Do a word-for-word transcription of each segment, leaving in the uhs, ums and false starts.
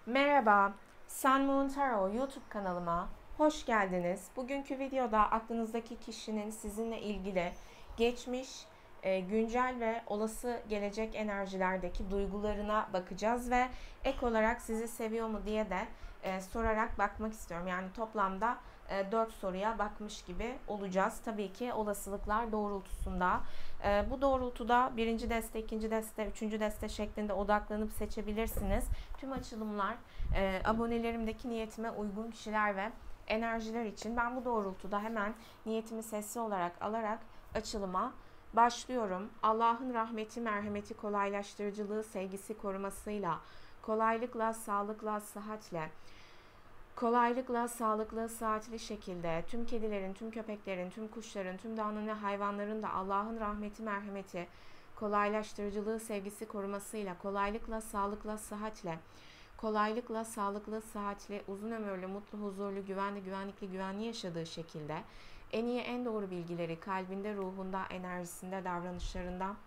Merhaba, Sun Moon Tarot YouTube kanalıma hoş geldiniz. Bugünkü videoda aklınızdaki kişinin sizinle ilgili geçmiş, e, güncel ve olası gelecek enerjilerdeki duygularına bakacağız ve ek olarak sizi seviyor mu diye de e, sorarak bakmak istiyorum. Yani toplamda e, dört soruya bakmış gibi olacağız. Tabii ki olasılıklar doğrultusunda. E, bu doğrultuda birinci deste, ikinci deste, üçüncü deste şeklinde odaklanıp seçebilirsiniz. Tüm açılımlar e, abonelerimdeki niyetime uygun kişiler ve enerjiler için. Ben bu doğrultuda hemen niyetimi sesli olarak alarak açılıma başlıyorum. Allah'ın rahmeti, merhameti, kolaylaştırıcılığı, sevgisi, korumasıyla, kolaylıkla, sağlıkla, sıhhatle, kolaylıkla, sağlıklı, saatli şekilde tüm kedilerin, tüm köpeklerin, tüm kuşların, tüm dağının ve hayvanların da Allah'ın rahmeti, merhameti, kolaylaştırıcılığı, sevgisi, korumasıyla, kolaylıkla, sağlıkla, sıhhatle, kolaylıkla, sağlıklı, sıhhatli, uzun ömürlü, mutlu, huzurlu, güvenli, güvenlikli, güvenli yaşadığı şekilde en iyi, en doğru bilgileri kalbinde, ruhunda, enerjisinde, davranışlarında,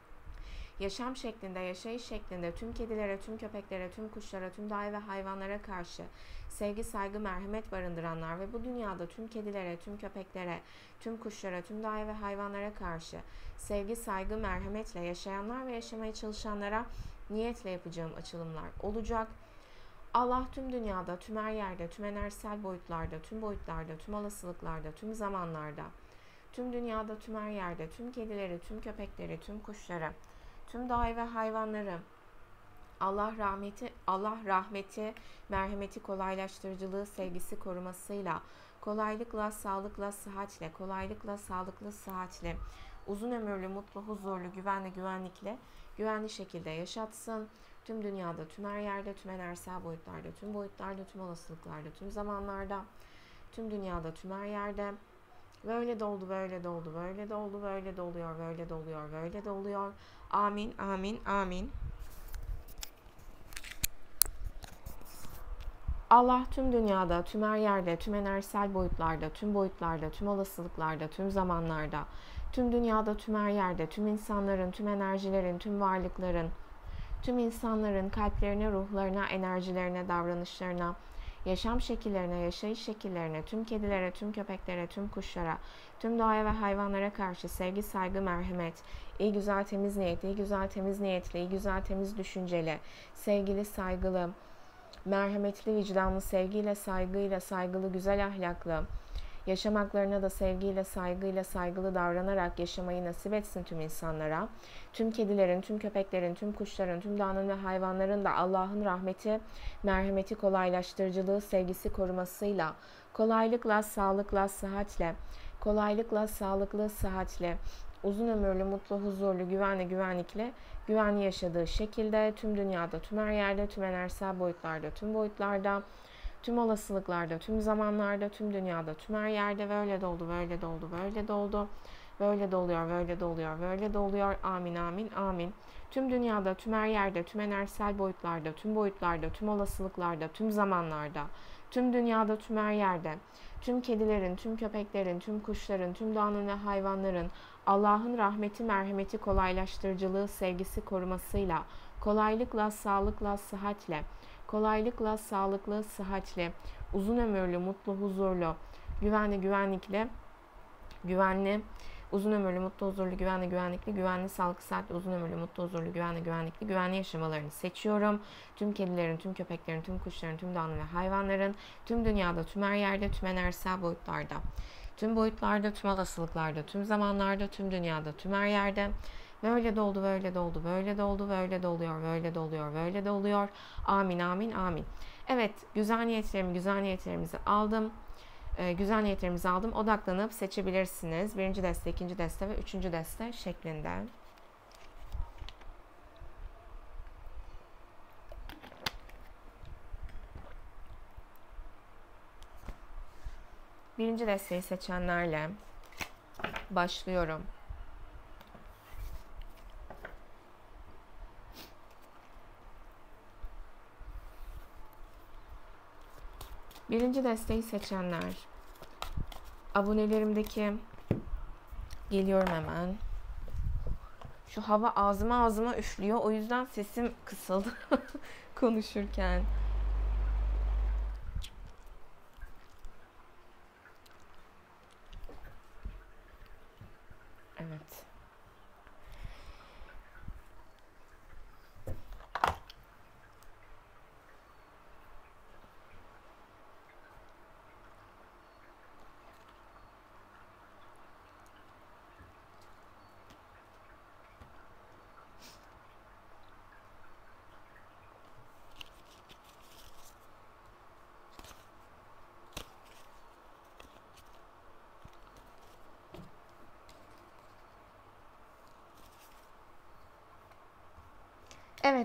yaşam şeklinde, yaşayış şeklinde tüm kedilere, tüm köpeklere, tüm kuşlara, tüm dahi ve hayvanlara karşı sevgi, saygı, merhamet barındıranlar ve bu dünyada tüm kedilere, tüm köpeklere, tüm kuşlara, tüm dahi ve hayvanlara karşı sevgi, saygı, merhametle yaşayanlar ve yaşamaya çalışanlara niyetle yapacağım açılımlar olacak. Allah tüm dünyada, tüm her yerde, tüm enerjisel boyutlarda, tüm boyutlarda, tüm olasılıklarda, tüm zamanlarda, tüm dünyada, tüm her yerde, tüm kedileri, tüm köpekleri, tüm kuşları, tüm dahi ve hayvanları Allah rahmeti, Allah rahmeti, merhameti, kolaylaştırıcılığı, sevgisi, korumasıyla, kolaylıkla, sağlıkla, sıhhatle, kolaylıkla, sağlıklı, sıhhatle, uzun ömürlü, mutlu, huzurlu, güvenli, güvenlikle, güvenli şekilde yaşatsın. Tüm dünyada, tüm her yerde, tüm enerjisel boyutlarda, tüm boyutlarda, tüm olasılıklarda, tüm zamanlarda, tüm dünyada, tüm her yerde. Böyle doldu, böyle doldu, böyle doldu, böyle doluyor, böyle doluyor, böyle doluyor. Amin, amin, amin. Allah tüm dünyada, tüm her yerde, tüm enerjisel boyutlarda, tüm boyutlarda, tüm olasılıklarda, tüm zamanlarda, tüm dünyada, tüm her yerde, tüm insanların, tüm enerjilerin, tüm varlıkların, tüm insanların kalplerine, ruhlarına, enerjilerine, davranışlarına, yaşam şekillerine, yaşayış şekillerine, tüm kedilere, tüm köpeklere, tüm kuşlara, tüm doğaya ve hayvanlara karşı sevgi, saygı, merhamet, iyi güzel temiz niyetli, iyi güzel temiz niyetli, iyi güzel temiz düşünceli, sevgili, saygılı, merhametli, vicdanlı, sevgiyle, saygıyla, saygılı, güzel ahlaklı, yaşam haklarına da sevgiyle, saygıyla, saygılı davranarak yaşamayı nasip etsin tüm insanlara. Tüm kedilerin, tüm köpeklerin, tüm kuşların, tüm dağının ve hayvanların da Allah'ın rahmeti, merhameti, kolaylaştırıcılığı, sevgisi, korumasıyla, kolaylıkla, sağlıkla, sıhhatle, kolaylıkla, sağlıklı, sıhhatle, uzun ömürlü, mutlu, huzurlu, güvenli, güvenlikle, güvenli yaşadığı şekilde tüm dünyada, tüm her yerde, tüm enerjisel boyutlarda, tüm boyutlarda, tüm olasılıklarda, tüm zamanlarda, tüm dünyada, tüm her yerde böyle doldu, böyle doldu, böyle doldu. Böyle doluyor, böyle doluyor, böyle doluyor. Amin, amin, amin. Tüm dünyada, tüm her yerde, tüm enerjisel boyutlarda, tüm boyutlarda, tüm olasılıklarda, tüm zamanlarda, tüm dünyada, tüm her yerde, tüm kedilerin, tüm köpeklerin, tüm kuşların, tüm doğanın ve hayvanların Allah'ın rahmeti, merhameti, kolaylaştırıcılığı, sevgisi, korumasıyla, kolaylıkla, sağlıkla, sıhhatle, kolaylıkla, sağlıklı, sıhhatli, uzun ömürlü, mutlu, huzurlu, güvenli, güvenlikli, güvenli, uzun ömürlü, mutlu, huzurlu, güvenli, güvenlikli, güvenli, sağlıklı, saatli, uzun ömürlü, mutlu, huzurlu, güvenli, güvenlikli, güvenli yaşamalarını seçiyorum. Tüm kedilerin, tüm köpeklerin, tüm kuşların, tüm dağın ve hayvanların, tüm dünyada, tüm her yerde, tüm enerjisel boyutlarda, tüm boyutlarda, tüm olasılıklarda, tüm zamanlarda, tüm dünyada, tüm her yerde, böyle doldu, böyle doldu, böyle doldu, böyle doluyor, böyle doluyor, böyle doluyor. Amin, amin, amin. Evet, güzel niyetlerimi, güzel niyetlerimizi aldım. Ee, güzel niyetlerimizi aldım. Odaklanıp seçebilirsiniz. Birinci deste, ikinci deste ve üçüncü deste şeklinde. Birinci desteği seçenlerle başlıyorum. Birinci desteği seçenler, abonelerimdeki, geliyorum hemen. Şu hava ağzıma ağzıma üflüyor. O yüzden sesim kısıldı konuşurken.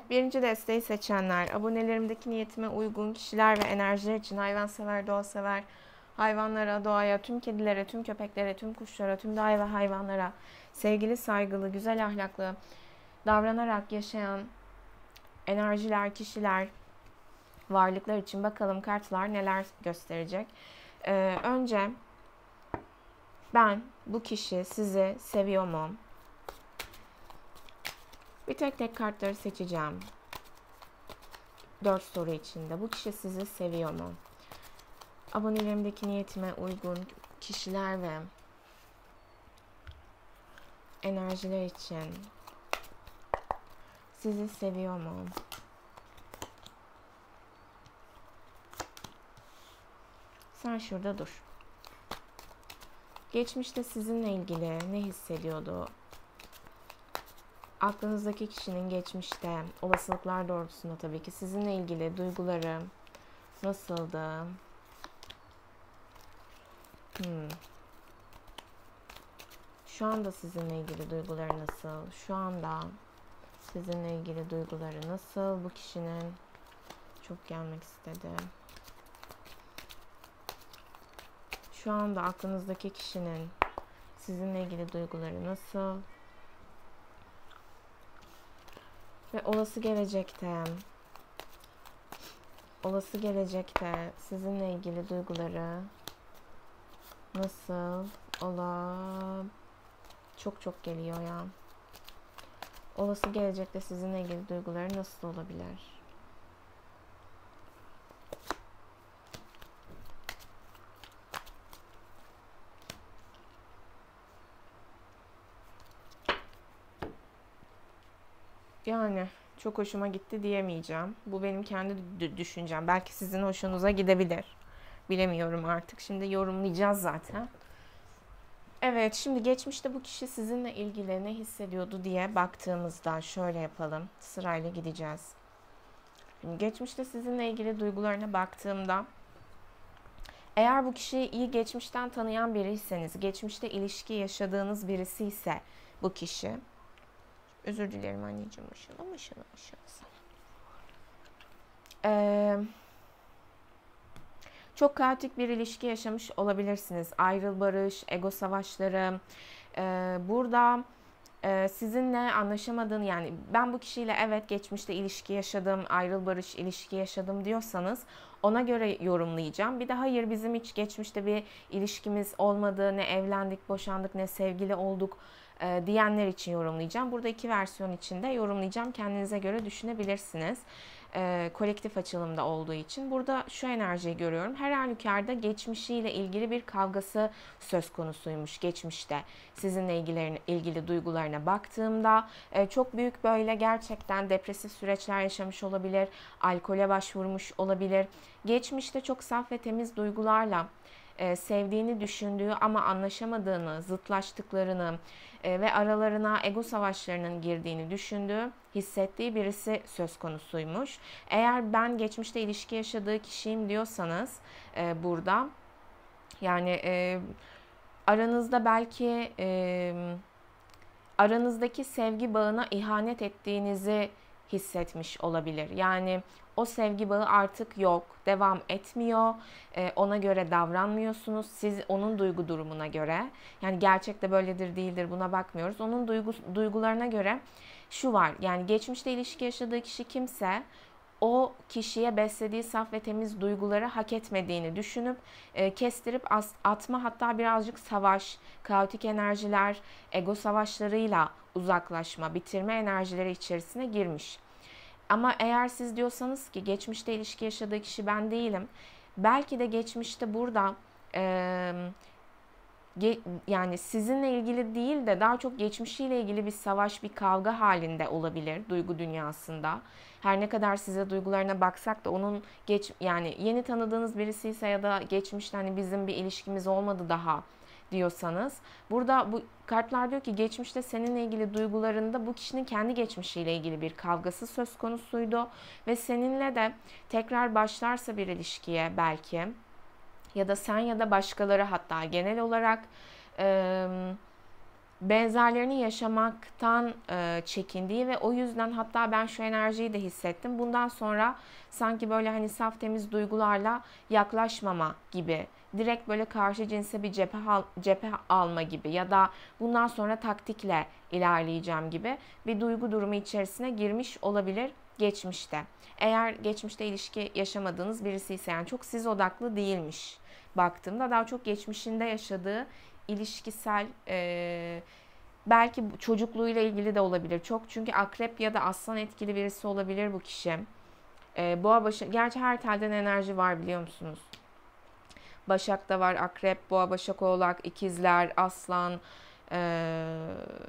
Birinci desteği seçenler, abonelerimdeki niyetime uygun kişiler ve enerjiler için hayvansever, doğasever, hayvanlara, doğaya, tüm kedilere, tüm köpeklere, tüm kuşlara, tüm doğa ve hayvanlara sevgili, saygılı, güzel ahlaklı davranarak yaşayan enerjiler, kişiler, varlıklar için bakalım kartlar neler gösterecek. Ee, önce ben, bu kişi sizi seviyor mu? Bir tek tek kartları seçeceğim. Dört soru içinde. Bu kişi sizi seviyor mu? Abonelerimdeki niyetime uygun kişiler ve enerjiler için sizi seviyor mu? Sen şurada dur. Geçmişte sizinle ilgili ne hissediyordu? Aklınızdaki kişinin geçmişte, olasılıklar doğrultusunda tabii ki sizinle ilgili duyguları nasıldı? Hmm. Şu anda sizinle ilgili duyguları nasıl? Şu anda sizinle ilgili duyguları nasıl? Bu kişinin çok gelmek istedi. Şu anda aklınızdaki kişinin sizinle ilgili duyguları nasıl? Ve olası gelecekte, olası gelecekte sizinle ilgili duyguları nasıl ola? Çok çok geliyor ya. Olası gelecekte sizinle ilgili duyguları nasıl olabilir? Yani çok hoşuma gitti diyemeyeceğim. Bu benim kendi düşüncem. Belki sizin hoşunuza gidebilir. Bilemiyorum artık. Şimdi yorumlayacağız zaten. Evet, şimdi geçmişte bu kişi sizinle ilgili ne hissediyordu diye baktığımızda şöyle yapalım. Sırayla gideceğiz. Şimdi geçmişte sizinle ilgili duygularına baktığımda, eğer bu kişiyi iyi geçmişten tanıyan biriyseniz, geçmişte ilişki yaşadığınız birisi ise bu kişi, özür dilerim anneciğim, ışılı ışılı ışılı. Ee, çok kaotik bir ilişki yaşamış olabilirsiniz. Ayrıl barış, ego savaşları. Ee, burada e, sizinle anlaşamadığın, yani ben bu kişiyle evet geçmişte ilişki yaşadım, ayrıl barış ilişki yaşadım diyorsanız ona göre yorumlayacağım. Bir de hayır, bizim hiç geçmişte bir ilişkimiz olmadı, ne evlendik, boşandık, ne sevgili olduk e, diyenler için yorumlayacağım. Burada iki versiyon içinde yorumlayacağım. Kendinize göre düşünebilirsiniz. E, kolektif açılımda olduğu için. Burada şu enerjiyi görüyorum. Her halükarda geçmişiyle ilgili bir kavgası söz konusuymuş geçmişte. Sizinle ilgili, ilgili duygularına baktığımda e, çok büyük böyle gerçekten depresif süreçler yaşamış olabilir. Alkole başvurmuş olabilir. Geçmişte çok saf ve temiz duygularla e, sevdiğini düşündüğü ama anlaşamadığını, zıtlaştıklarını e, ve aralarına ego savaşlarının girdiğini düşündüğü, hissettiği birisi söz konusuymuş. Eğer ben geçmişte ilişki yaşadığı kişiyim diyorsanız e, burada yani e, aranızda belki e, aranızdaki sevgi bağına ihanet ettiğinizi hissetmiş olabilir. Yani o sevgi bağı artık yok, devam etmiyor, ee, ona göre davranmıyorsunuz. Siz onun duygu durumuna göre, yani gerçekte böyledir değildir buna bakmıyoruz. Onun duygu, duygularına göre şu var, yani geçmişte ilişki yaşadığı kişi kimse o kişiye beslediği saf ve temiz duyguları hak etmediğini düşünüp e, kestirip as, atma, hatta birazcık savaş, kaotik enerjiler, ego savaşlarıyla uzaklaşma, bitirme enerjileri içerisine girmiş. Ama eğer siz diyorsanız ki geçmişte ilişki yaşadığı kişi ben değilim, belki de geçmişte burada e, ge, yani sizinle ilgili değil de daha çok geçmişiyle ilgili bir savaş, bir kavga halinde olabilir duygu dünyasında. Her ne kadar size duygularına baksak da onun geç, yani yeni tanıdığınız birisi ise ya da geçmişte hani bizim bir ilişkimiz olmadı daha diyorsanız, burada bu kartlar diyor ki geçmişte seninle ilgili duygularında bu kişinin kendi geçmişiyle ilgili bir kavgası söz konusuydu ve seninle de tekrar başlarsa bir ilişkiye belki, ya da sen ya da başkaları, hatta genel olarak e, benzerlerini yaşamaktan e, çekindiği ve o yüzden hatta ben şu enerjiyi de hissettim. Bundan sonra sanki böyle hani saf temiz duygularla yaklaşmama gibi, direkt böyle karşı cinse bir cephe, al, cephe alma gibi ya da bundan sonra taktikle ilerleyeceğim gibi bir duygu durumu içerisine girmiş olabilir geçmişte. Eğer geçmişte ilişki yaşamadığınız birisi ise, yani çok siz odaklı değilmiş baktığımda, daha çok geçmişinde yaşadığı ilişkisel e, belki çocukluğuyla ilgili de olabilir. Çok, çünkü akrep ya da aslan etkili birisi olabilir bu kişi. E, boğa başı, gerçi her telden enerji var biliyor musunuz? Başak'ta var, akrep, boğa, başak, oğlak, ikizler, aslan, e,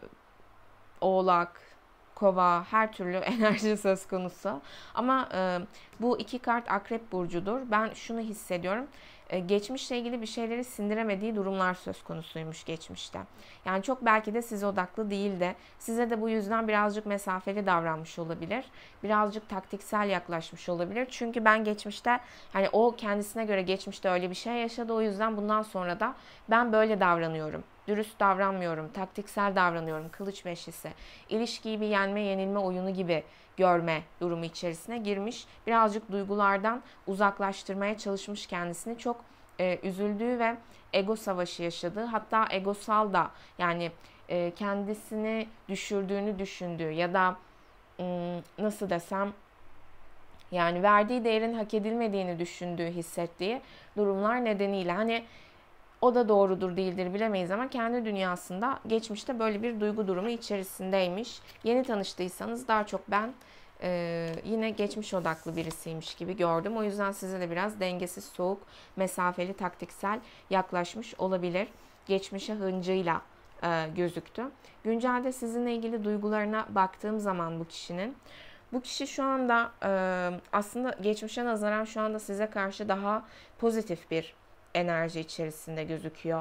oğlak, kova, her türlü enerji söz konusu. Ama e, bu iki kart akrep burcudur. Ben şunu hissediyorum. E, geçmişle ilgili bir şeyleri sindiremediği durumlar söz konusuymuş geçmişte. Yani çok belki de size odaklı değil de size de bu yüzden birazcık mesafeli davranmış olabilir. Birazcık taktiksel yaklaşmış olabilir. Çünkü ben geçmişte, hani o kendisine göre geçmişte öyle bir şey yaşadı. O yüzden bundan sonra da ben böyle davranıyorum. Dürüst davranmıyorum, taktiksel davranıyorum, kılıç beşlisi. İlişkiyi bir yenme yenilme oyunu gibi görme durumu içerisine girmiş. Birazcık duygulardan uzaklaştırmaya çalışmış kendisini. Çok e, üzüldüğü ve ego savaşı yaşadığı, hatta egosal da, yani e, kendisini düşürdüğünü düşündüğü ya da ım, nasıl desem, yani verdiği değerin hak edilmediğini düşündüğü, hissettiği durumlar nedeniyle, hani o da doğrudur değildir bilemeyiz ama kendi dünyasında geçmişte böyle bir duygu durumu içerisindeymiş. Yeni tanıştıysanız daha çok ben e, yine geçmiş odaklı birisiymiş gibi gördüm. O yüzden size de biraz dengesiz, soğuk, mesafeli, taktiksel yaklaşmış olabilir. Geçmişe hıncıyla e, gözüktü. Güncelde sizinle ilgili duygularına baktığım zaman bu kişinin, bu kişi şu anda e, aslında geçmişe nazaran şu anda size karşı daha pozitif bir enerji içerisinde gözüküyor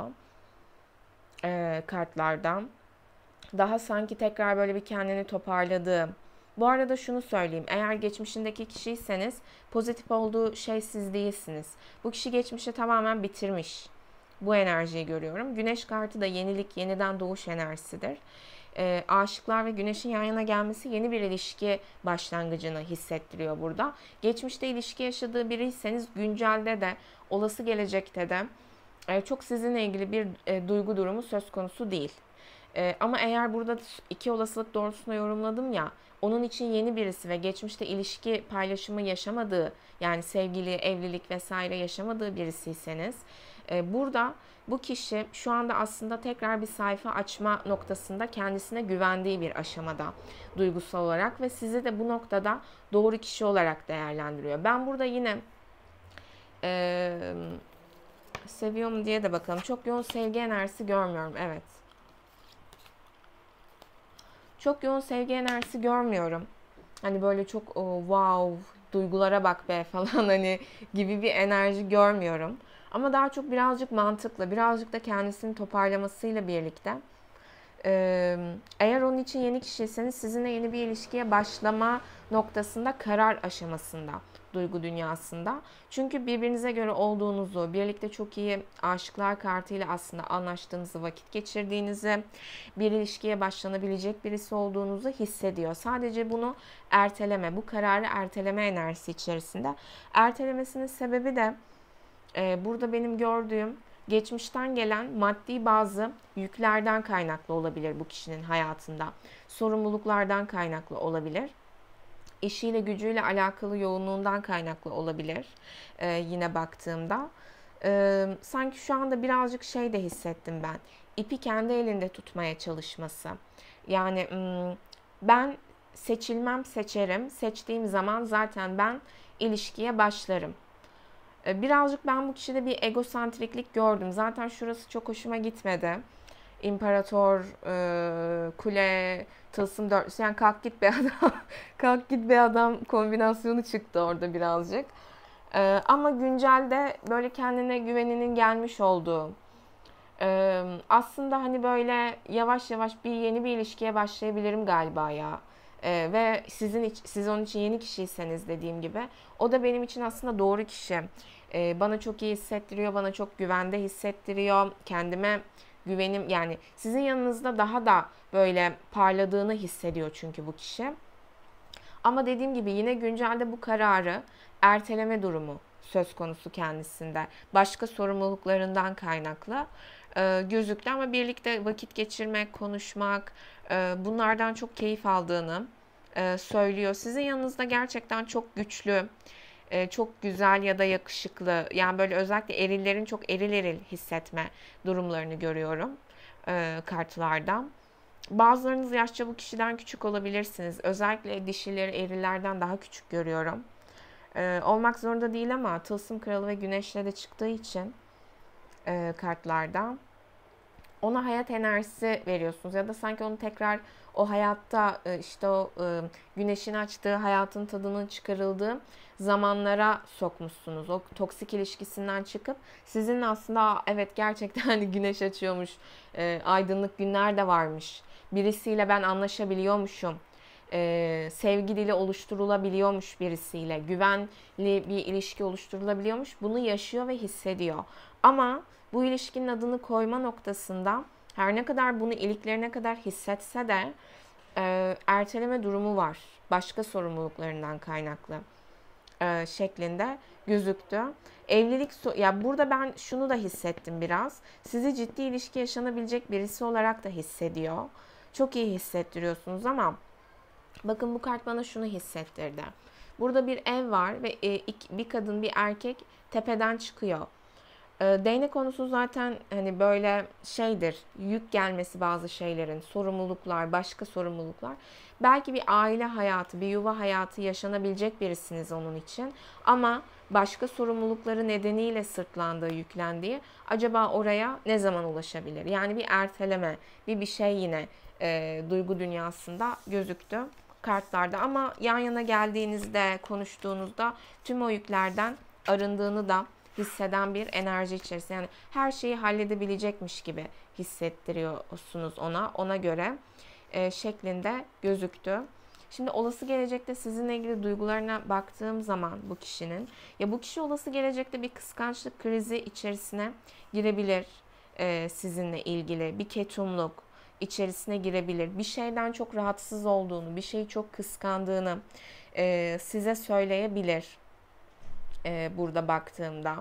e, kartlardan. Daha sanki tekrar böyle bir kendini toparladığı. Bu arada şunu söyleyeyim. Eğer geçmişindeki kişiyseniz pozitif olduğu şey siz değilsiniz. Bu kişi geçmişi tamamen bitirmiş. Bu enerjiyi görüyorum. Güneş kartı da yenilik, yeniden doğuş enerjisidir. E, aşıklar ve güneşin yan yana gelmesi yeni bir ilişki başlangıcını hissettiriyor burada. Geçmişte ilişki yaşadığı biriyseniz güncelde de, olası gelecekte de e, çok sizinle ilgili bir e, duygu durumu söz konusu değil. E, ama eğer burada iki olasılık doğrultusunda yorumladım ya, onun için yeni birisi ve geçmişte ilişki paylaşımı yaşamadığı, yani sevgili, evlilik vesaire yaşamadığı birisiyseniz, e, burada bu kişi şu anda aslında tekrar bir sayfa açma noktasında kendisine güvendiği bir aşamada duygusal olarak ve sizi de bu noktada doğru kişi olarak değerlendiriyor. Ben burada yine e, seviyorum diye de bakalım. Çok yoğun sevgi enerjisi görmüyorum. Evet. Çok yoğun sevgi enerjisi görmüyorum. Hani böyle çok oh, wow, duygulara bak be falan hani gibi bir enerji görmüyorum. Ama daha çok birazcık mantıklı, birazcık da kendisini toparlamasıyla birlikte. Ee, eğer onun için yeni kişiyseniz sizinle yeni bir ilişkiye başlama noktasında, karar aşamasında, duygu dünyasında. Çünkü birbirinize göre olduğunuzu, birlikte çok iyi aşıklar kartıyla aslında anlaştığınızı, vakit geçirdiğinizi, bir ilişkiye başlanabilecek birisi olduğunuzu hissediyor. Sadece bunu erteleme, bu kararı erteleme enerjisi içerisinde. Ertelemesinin sebebi de e, burada benim gördüğüm, geçmişten gelen maddi bazı yüklerden kaynaklı olabilir bu kişinin hayatında. Sorumluluklardan kaynaklı olabilir. İşiyle gücüyle alakalı yoğunluğundan kaynaklı olabilir ee, yine baktığımda. Ee, sanki şu anda birazcık şey de hissettim ben. İpi kendi elinde tutmaya çalışması. Yani ben seçilmem, seçerim. Seçtiğim zaman zaten ben ilişkiye başlarım. Birazcık ben bu kişide bir egosantriklik gördüm. Zaten şurası çok hoşuma gitmedi. İmparator, e, kule, tılsım dörtlüsü. Yani kalk git be adam. Kalk git be adam kombinasyonu çıktı orada birazcık. E, ama güncelde böyle kendine güveninin gelmiş olduğu, e, aslında hani böyle yavaş yavaş bir yeni bir ilişkiye başlayabilirim galiba ya. E, ve sizin siz onun için yeni kişiyseniz, dediğim gibi, o da benim için aslında doğru kişi. E, bana çok iyi hissettiriyor, bana çok güvende hissettiriyor, kendime güvenim, yani sizin yanınızda daha da böyle parladığını hissediyor çünkü bu kişi. Ama dediğim gibi yine güncelde bu kararı erteleme durumu söz konusu kendisinde. Başka sorumluluklarından kaynaklı e, gözüktü ama birlikte vakit geçirmek, konuşmak, e, bunlardan çok keyif aldığını e, söylüyor. Sizin yanınızda gerçekten çok güçlü, e, çok güzel ya da yakışıklı, yani böyle özellikle erillerin çok eril eril hissetme durumlarını görüyorum e, kartlardan. Bazılarınız yaşça bu kişiden küçük olabilirsiniz. Özellikle dişileri erillerden daha küçük görüyorum. Ee, olmak zorunda değil ama Tılsım Kralı ve Güneş'le de çıktığı için e, kartlardan ona hayat enerjisi veriyorsunuz. Ya da sanki onu tekrar o hayatta e, işte o e, güneşin açtığı hayatın tadının çıkarıldığı zamanlara sokmuşsunuz. O toksik ilişkisinden çıkıp sizinle aslında evet gerçekten hani güneş açıyormuş, e, aydınlık günler de varmış. Birisiyle ben anlaşabiliyormuşum. Ee, sevgi dili oluşturulabiliyormuş birisiyle. Güvenli bir ilişki oluşturulabiliyormuş. Bunu yaşıyor ve hissediyor. Ama bu ilişkinin adını koyma noktasında her ne kadar bunu iliklerine kadar hissetse de e, erteleme durumu var. Başka sorumluluklarından kaynaklı e, şeklinde gözüktü. Evlilik, so- ya burada ben şunu da hissettim biraz. Sizi ciddi ilişki yaşanabilecek birisi olarak da hissediyor. Çok iyi hissettiriyorsunuz ama bakın bu kart bana şunu hissettirdi. Burada bir ev var ve e, iki, bir kadın bir erkek tepeden çıkıyor. E, değnek konusu zaten hani böyle şeydir. Yük gelmesi bazı şeylerin, sorumluluklar, başka sorumluluklar. Belki bir aile hayatı, bir yuva hayatı yaşanabilecek birisiniz onun için. Ama başka sorumlulukları nedeniyle sırtlandığı, yüklendiği, acaba oraya ne zaman ulaşabilir? Yani bir erteleme, bir bir şey yine e, duygu dünyasında gözüktü kartlarda. Ama yan yana geldiğinizde, konuştuğunuzda tüm o yüklerden arındığını da hisseden bir enerji içerisinde. Yani her şeyi halledebilecekmiş gibi hissettiriyorsunuz ona. Ona göre e, şeklinde gözüktü. Şimdi olası gelecekte sizinle ilgili duygularına baktığım zaman bu kişinin, ya bu kişi olası gelecekte bir kıskançlık krizi içerisine girebilir e, sizinle ilgili. Bir ketumluk içerisine girebilir. Bir şeyden çok rahatsız olduğunu, bir şeyi çok kıskandığını e, size söyleyebilir e, burada baktığımda.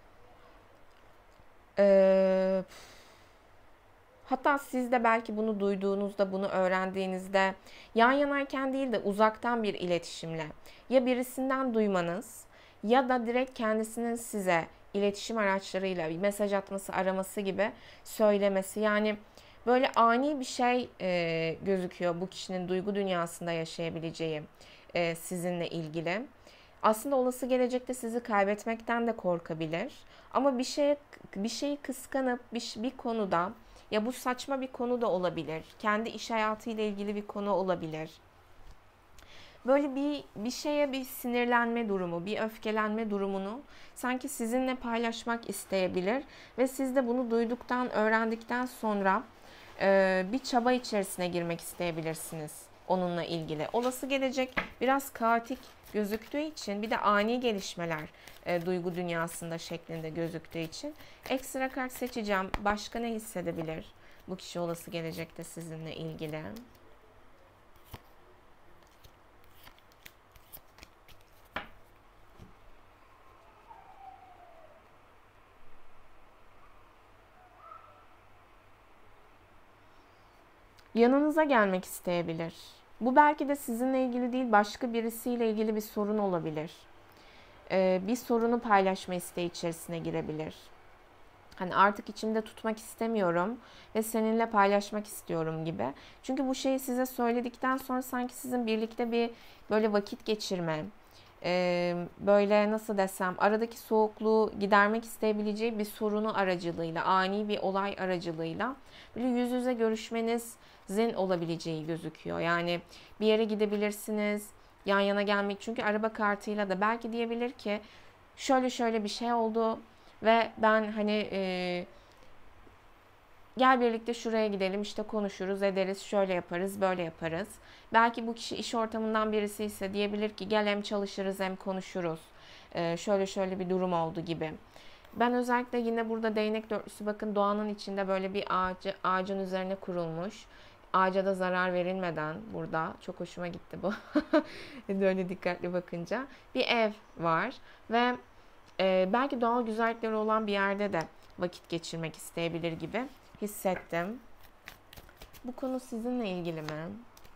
E, Hatta siz de belki bunu duyduğunuzda, bunu öğrendiğinizde yan yanayken değil de uzaktan bir iletişimle ya birisinden duymanız ya da direkt kendisinin size iletişim araçlarıyla bir mesaj atması, araması gibi söylemesi. Yani böyle ani bir şey e, gözüküyor bu kişinin duygu dünyasında yaşayabileceği e, sizinle ilgili. Aslında olası gelecekte sizi kaybetmekten de korkabilir. Ama bir şeye bir şeyi kıskanıp bir, bir konuda, ya bu saçma bir konu da olabilir. Kendi iş hayatıyla ilgili bir konu olabilir. Böyle bir bir şeye bir sinirlenme durumu, bir öfkelenme durumunu sanki sizinle paylaşmak isteyebilir ve siz de bunu duyduktan, öğrendikten sonra e, bir çaba içerisine girmek isteyebilirsiniz onunla ilgili. Olası gelecek biraz kaotik gözüktüğü için, bir de ani gelişmeler e, duygu dünyasında şeklinde gözüktüğü için ekstra kart seçeceğim. Başka ne hissedebilir bu kişi olası gelecekte sizinle ilgili? Yanınıza gelmek isteyebilir. Bu belki de sizinle ilgili değil, başka birisiyle ilgili bir sorun olabilir. Ee, bir sorunu paylaşma isteği içerisine girebilir. Hani artık içimde tutmak istemiyorum ve seninle paylaşmak istiyorum gibi. Çünkü bu şeyi size söyledikten sonra sanki sizin birlikte bir böyle vakit geçirme, e, böyle nasıl desem aradaki soğukluğu gidermek isteyebileceği bir sorunu aracılığıyla, ani bir olay aracılığıyla böyle yüz yüze görüşmenizin olabileceği gözüküyor. Yani bir yere gidebilirsiniz, yan yana gelmek, çünkü araba kartıyla da belki diyebilir ki şöyle şöyle bir şey oldu ve ben hani e, gel birlikte şuraya gidelim, işte konuşuruz ederiz, şöyle yaparız böyle yaparız. Belki bu kişi iş ortamından birisi ise diyebilir ki gel hem çalışırız hem konuşuruz. E, şöyle şöyle bir durum oldu gibi. Ben özellikle yine burada değnek dörtlüsü, bakın doğanın içinde böyle bir ağacı, ağacın üzerine kurulmuş. Ağaca da zarar verilmeden, burada çok hoşuma gitti bu. Böyle dikkatli bakınca bir ev var ve e, belki doğal güzellikleri olan bir yerde de vakit geçirmek isteyebilir gibi hissettim. Bu konu sizinle ilgili mi?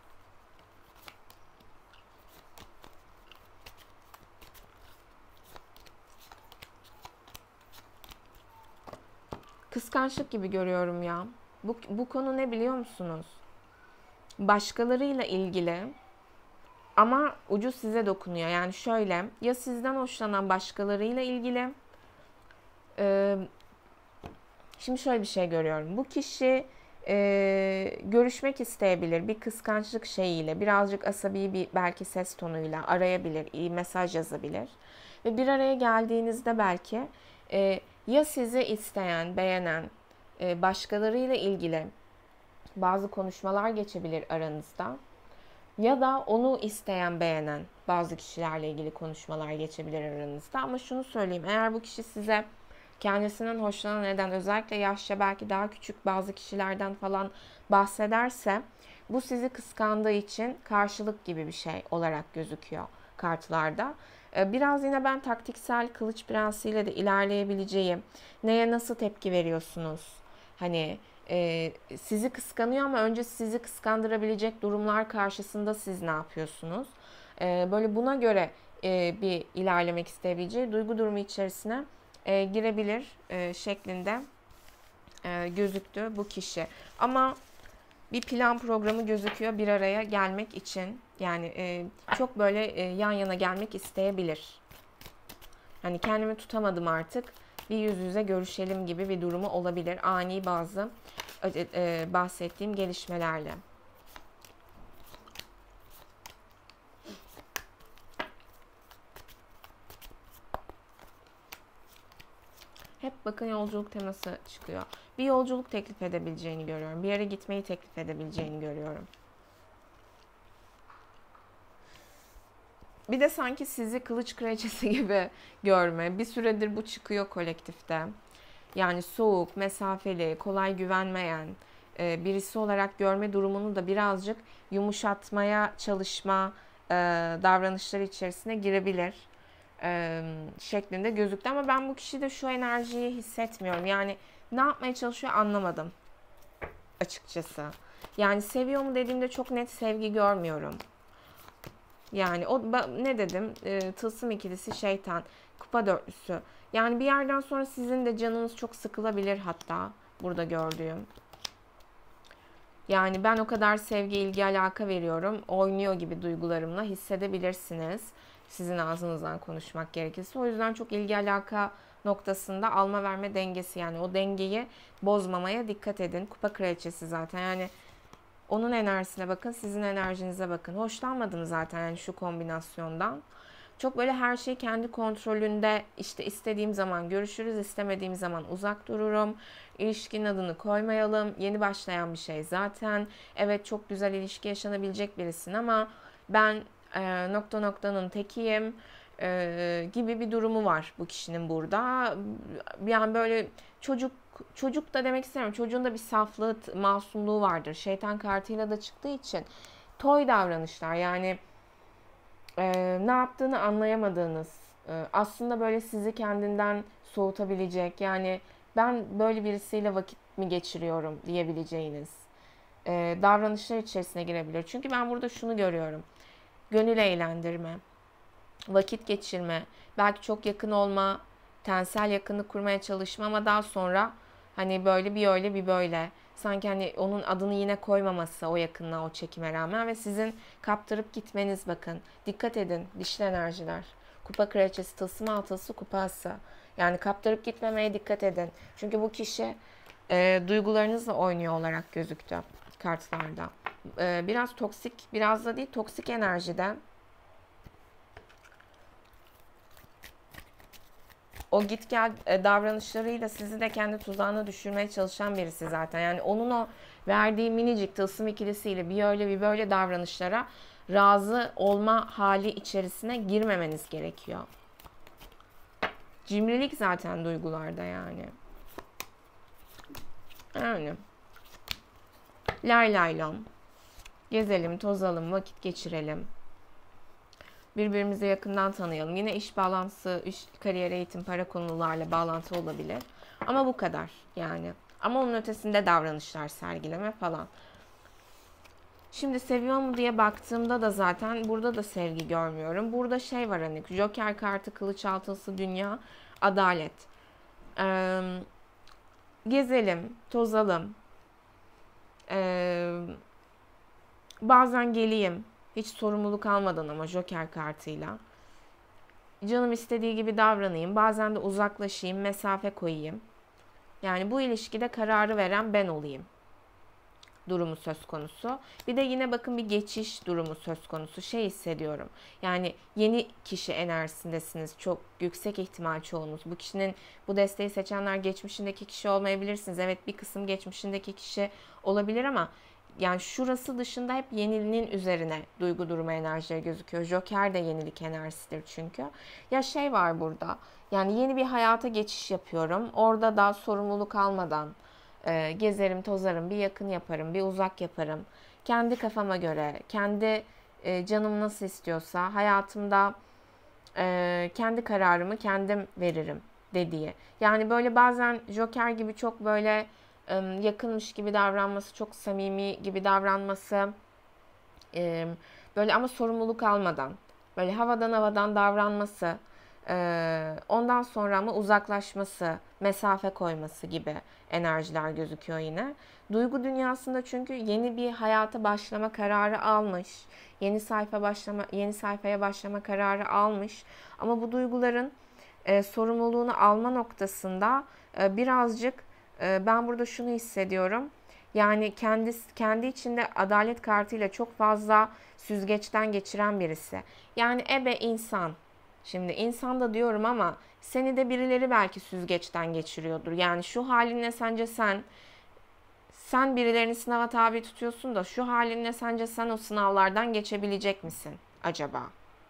Kıskançlık gibi görüyorum ya. Bu, bu konu ne biliyor musunuz? Başkalarıyla ilgili ama ucu size dokunuyor. Yani şöyle, ya sizden hoşlanan başkalarıyla ilgili. Ee, şimdi şöyle bir şey görüyorum. Bu kişi e, görüşmek isteyebilir. Bir kıskançlık şeyiyle, birazcık asabi bir belki ses tonuyla arayabilir, iyi mesaj yazabilir. Ve bir araya geldiğinizde belki e, ya sizi isteyen, beğenen e, başkalarıyla ilgili bazı konuşmalar geçebilir aranızda. Ya da onu isteyen, beğenen bazı kişilerle ilgili konuşmalar geçebilir aranızda. Ama şunu söyleyeyim, eğer bu kişi size kendisinden hoşlanan, neden özellikle yaşça belki daha küçük bazı kişilerden falan bahsederse, bu sizi kıskandığı için karşılık gibi bir şey olarak gözüküyor kartlarda. Biraz yine ben taktiksel kılıç prensiyle de ilerleyebileceğim. Neye nasıl tepki veriyorsunuz? Hani e, sizi kıskanıyor ama önce sizi kıskandırabilecek durumlar karşısında siz ne yapıyorsunuz? E, böyle buna göre e, bir ilerlemek isteyebileceği duygu durumu içerisine e, girebilir e, şeklinde e, gözüktü bu kişi. Ama bir plan programı gözüküyor bir araya gelmek için. Yani e, çok böyle e, yan yana gelmek isteyebilir. Hani kendimi tutamadım artık, bir yüz yüze görüşelim gibi bir durumu olabilir. Ani bazı e, e, bahsettiğim gelişmelerle. Hep bakın yolculuk teması çıkıyor. Bir yolculuk teklif edebileceğini görüyorum. Bir yere gitmeyi teklif edebileceğini görüyorum. Bir de sanki sizi kılıç kraliçesi gibi görme. Bir süredir bu çıkıyor kolektifte. Yani soğuk, mesafeli, kolay güvenmeyen birisi olarak görme durumunu da birazcık yumuşatmaya çalışma davranışları içerisine girebilir şeklinde gözüktü. Ama ben bu kişide şu enerjiyi hissetmiyorum. Yani ne yapmaya çalışıyor anlamadım açıkçası. Yani seviyor mu dediğimde çok net sevgi görmüyorum. Yani o ne dedim? E, tılsım ikilisi, şeytan, kupa dörtlüsü. Yani bir yerden sonra sizin de canınız çok sıkılabilir hatta burada gördüğüm. Yani ben o kadar sevgi, ilgi, alaka veriyorum. Oynuyor gibi duygularımla hissedebilirsiniz. Sizin ağzınızdan konuşmak gerekirse. O yüzden çok ilgi, alaka noktasında alma verme dengesi, yani o dengeyi bozmamaya dikkat edin. Kupa kraliçesi zaten, yani onun enerjisine bakın, sizin enerjinize bakın. Hoşlanmadım zaten yani şu kombinasyondan. Çok böyle her şey kendi kontrolünde, işte istediğim zaman görüşürüz, istemediğim zaman uzak dururum. İlişkinin adını koymayalım. Yeni başlayan bir şey zaten. Evet, çok güzel ilişki yaşanabilecek birisin ama ben e, nokta noktanın tekiyim e, gibi bir durumu var bu kişinin burada. Yani böyle çocuk çocuk da demek istemiyorum. Çocuğun da bir saflığı, masumluğu vardır. Şeytan kartıyla da çıktığı için toy davranışlar, yani e, ne yaptığını anlayamadığınız, e, aslında böyle sizi kendinden soğutabilecek, yani ben böyle birisiyle vakit mi geçiriyorum diyebileceğiniz e, davranışlar içerisine girebilir. Çünkü ben burada şunu görüyorum. Gönül eğlendirme, vakit geçirme, belki çok yakın olma, tensel yakınlık kurmaya çalışma ama daha sonra hani böyle bir öyle bir böyle, sanki hani onun adını yine koymaması o yakınlığa, o çekime rağmen ve sizin kaptırıp gitmeniz, bakın dikkat edin dişli enerjiler. Kupa kraliçesi, tılsım altısı, kupası. Yani kaptırıp gitmemeye dikkat edin. Çünkü bu kişi e, duygularınızla oynuyor olarak gözüktü kartlarda. E, biraz toksik, biraz da değil toksik enerjiden. O git gel davranışlarıyla sizi de kendi tuzağına düşürmeye çalışan birisi zaten. Yani onun o verdiği minicik tılsım ikilisiyle bir öyle bir böyle davranışlara razı olma hali içerisine girmemeniz gerekiyor. Cimrilik zaten duygularda yani. Yani. Lay lay lom. Gezelim, tozalım, vakit geçirelim. Birbirimizi yakından tanıyalım. Yine iş bağlantısı, iş, kariyer, eğitim, para konularla bağlantı olabilir. Ama bu kadar yani. Ama onun ötesinde davranışlar sergileme falan. Şimdi seviyor mu diye baktığımda da zaten burada da sevgi görmüyorum. Burada şey var hani Joker kartı, kılıç altısı, dünya, adalet. Ee, gezelim, tozalım. Ee, bazen geleyim. Hiç sorumluluk almadan ama Joker kartıyla. Canım istediği gibi davranayım. Bazen de uzaklaşayım, mesafe koyayım. Yani bu ilişkide kararı veren ben olayım durumu söz konusu. Bir de yine bakın bir geçiş durumu söz konusu. Şey hissediyorum. Yani yeni kişi enerjisindesiniz. Çok yüksek ihtimal çoğunuz. Bu kişinin, bu desteği seçenler geçmişindeki kişi olmayabilirsiniz. Evet, bir kısım geçmişindeki kişi olabilir ama yani şurası dışında hep yeniliğin üzerine duygu durumu enerjileri gözüküyor. Joker de yenilik enerjisidir çünkü. Ya şey var burada. Yani yeni bir hayata geçiş yapıyorum. Orada da sorumluluk almadan e, gezerim, tozarım, bir yakın yaparım, bir uzak yaparım. Kendi kafama göre, kendi e, canım nasıl istiyorsa hayatımda e, kendi kararımı kendim veririm dediği. Yani böyle bazen Joker gibi çok böyle e, yakınmış gibi davranması, çok samimi gibi davranması, e, böyle ama sorumluluk almadan, böyle havadan havadan davranması, e, ondan sonra ama uzaklaşması, mesafe koyması gibi enerjiler gözüküyor yine. Duygu dünyasında çünkü yeni bir hayata başlama kararı almış, yeni sayfa başlama, yeni sayfaya başlama kararı almış. Ama bu duyguların e, sorumluluğunu alma noktasında e, birazcık e, ben burada şunu hissediyorum. Yani kendi kendi içinde adalet kartıyla çok fazla süzgeçten geçiren birisi. Yani ebe insan. Şimdi insan da diyorum ama seni de birileri belki süzgeçten geçiriyordur. Yani şu halinle sence sen sen birilerini sınava tabi tutuyorsun da şu halinle sence sen o sınavlardan geçebilecek misin acaba?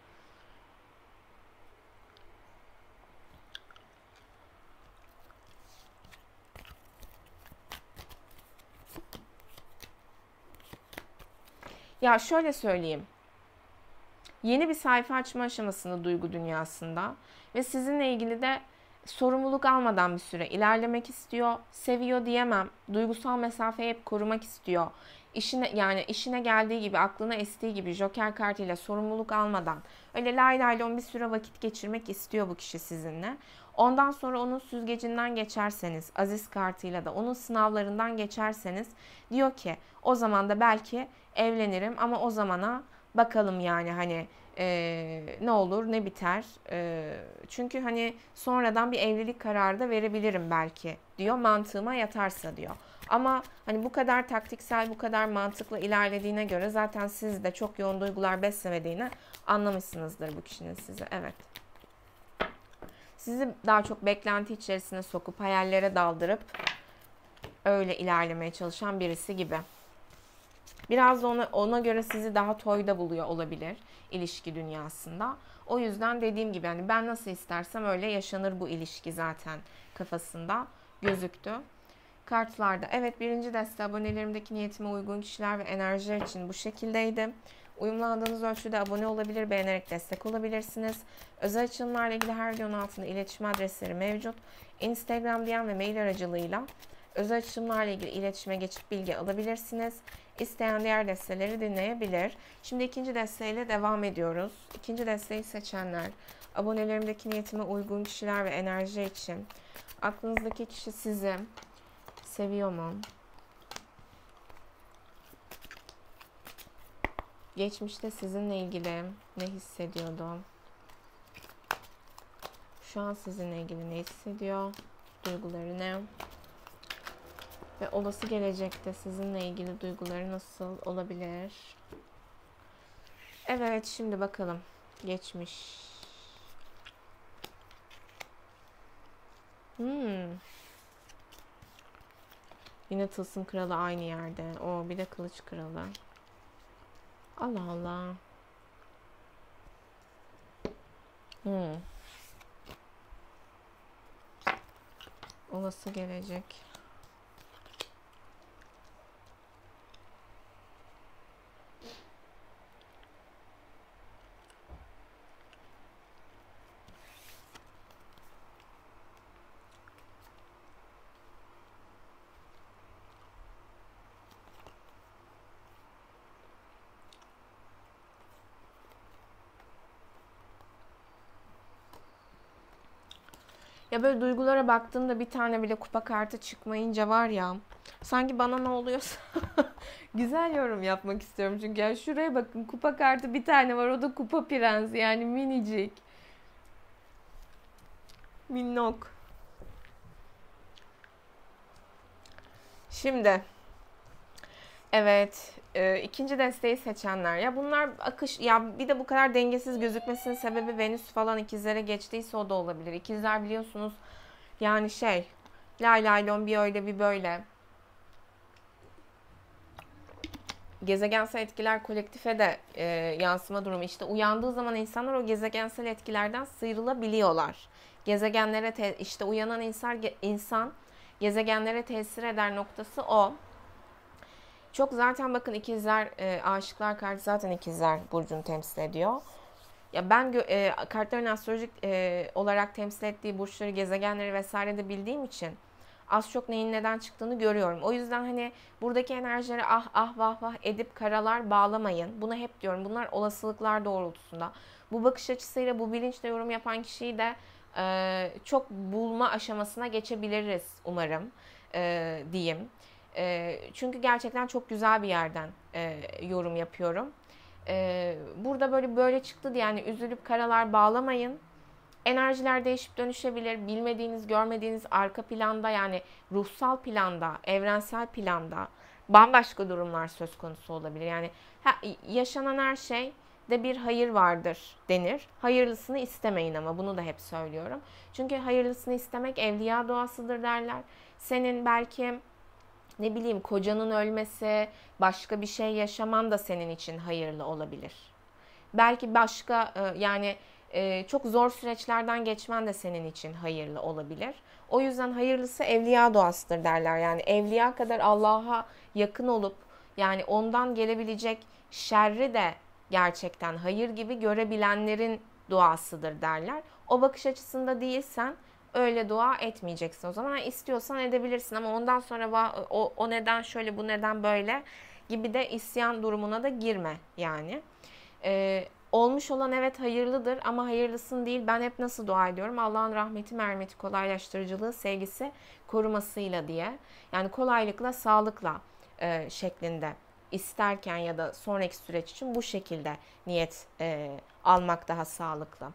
Ya şöyle söyleyeyim. Yeni bir sayfa açma aşamasında duygu dünyasında ve sizinle ilgili de sorumluluk almadan bir süre ilerlemek istiyor. Seviyor diyemem. Duygusal mesafeyi hep korumak istiyor. İşine, yani işine geldiği gibi, aklına estiği gibi Joker kartıyla sorumluluk almadan öyle lay lay lon bir süre vakit geçirmek istiyor bu kişi sizinle. Ondan sonra onun süzgecinden geçerseniz, Aziz kartıyla da onun sınavlarından geçerseniz diyor ki o zaman da belki evlenirim ama o zamana bakalım yani hani e, ne olur ne biter. E, çünkü hani sonradan bir evlilik kararı da verebilirim belki diyor, mantığıma yatarsa diyor. Ama hani bu kadar taktiksel, bu kadar mantıklı ilerlediğine göre zaten siz de çok yoğun duygular beslemediğini anlamışsınızdır bu kişinin size. Evet. Sizi daha çok beklenti içerisine sokup hayallere daldırıp öyle ilerlemeye çalışan birisi gibi. Biraz da ona, ona göre sizi daha toyda buluyor olabilir ilişki dünyasında. O yüzden dediğim gibi hani ben nasıl istersem öyle yaşanır bu ilişki zaten kafasında gözüktü. Kartlarda evet, birinci deste abonelerimdeki niyetime uygun kişiler ve enerjiler için bu şekildeydi. Uyumlandığınız ölçüde abone olabilir, beğenerek destek olabilirsiniz. Özel açılımlarla ilgili her videonun altında iletişim adresleri mevcut. Instagram, D M ve mail aracılığıyla özel açılımlarla ilgili iletişime geçip bilgi alabilirsiniz. İsteyen diğer desteleri dinleyebilir. Şimdi ikinci desteğiyle devam ediyoruz. İkinci desteği seçenler, abonelerimdeki niyetime uygun kişiler ve enerji için aklınızdaki kişi sizi seviyor mu? Geçmişte sizinle ilgili ne hissediyordu? Şu an sizinle ilgili ne hissediyor? Duyguları ne? Ve olası gelecekte sizinle ilgili duyguları nasıl olabilir? Evet, şimdi bakalım. Geçmiş. Hmm. Yine tılsım kralı aynı yerde. O bir de kılıç kralı. Allah Allah. Hmm. olası gelecek. Ya böyle duygulara baktığımda bir tane bile kupa kartı çıkmayınca var ya, sanki bana ne oluyorsa güzel yorum yapmak istiyorum. Çünkü ya şuraya bakın, kupa kartı bir tane var, o da kupa prensi, yani minicik, minnok. Şimdi evet, e, ikinci desteği seçenler, ya bunlar akış, ya bir de bu kadar dengesiz gözükmesinin sebebi Venüs falan ikizlere geçtiyse o da olabilir. İkizler biliyorsunuz yani şey, lay lay lon, bir öyle bir böyle. Gezegensel etkiler kolektife de e, yansıma durumu. İşte uyandığı zaman insanlar o gezegensel etkilerden sıyrılabiliyorlar. Gezegenlere te, işte uyanan insan, insan gezegenlere tesir eder noktası o. Çok zaten bakın ikizler, e, aşıklar kartı zaten ikizler burcunu temsil ediyor. Ya ben e, kartların astrolojik e, olarak temsil ettiği burçları, gezegenleri vesaire de bildiğim için az çok neyin neden çıktığını görüyorum. O yüzden hani buradaki enerjileri ah ah vah vah edip karalar bağlamayın. Bunu hep diyorum. Bunlar olasılıklar doğrultusunda. Bu bakış açısıyla, bu bilinçle yorum yapan kişiyi de e, çok bulma aşamasına geçebiliriz umarım e, diyeyim. E, çünkü gerçekten çok güzel bir yerden e, yorum yapıyorum. E, burada böyle böyle çıktı diye yani üzülüp karalar bağlamayın. Enerjiler değişip dönüşebilir. Bilmediğiniz, görmediğiniz arka planda, yani ruhsal planda, evrensel planda bambaşka durumlar söz konusu olabilir. Yani ha, yaşanan her şey de bir hayır vardır denir. Hayırlısını istemeyin, ama bunu da hep söylüyorum. Çünkü hayırlısını istemek evliya doğasıdır derler. Senin belki ne bileyim kocanın ölmesi, başka bir şey yaşaman da senin için hayırlı olabilir. Belki başka yani çok zor süreçlerden geçmen de senin için hayırlı olabilir. O yüzden hayırlısı evliya doğasıdır derler. Yani evliya kadar Allah'a yakın olup yani ondan gelebilecek şerri de gerçekten hayır gibi görebilenlerin duasıdır derler. O bakış açısında değilsen öyle dua etmeyeceksin. O zaman istiyorsan edebilirsin, ama ondan sonra o, o neden şöyle, bu neden böyle gibi de isyan durumuna da girme yani. Ee, olmuş olan evet hayırlıdır, ama hayırlısın değil. Ben hep nasıl dua ediyorum? Allah'ın rahmeti, merhameti, kolaylaştırıcılığı, sevgisi, korumasıyla diye. Yani kolaylıkla, sağlıkla e, şeklinde isterken ya da sonraki süreç için bu şekilde niyet e, almak daha sağlıklı.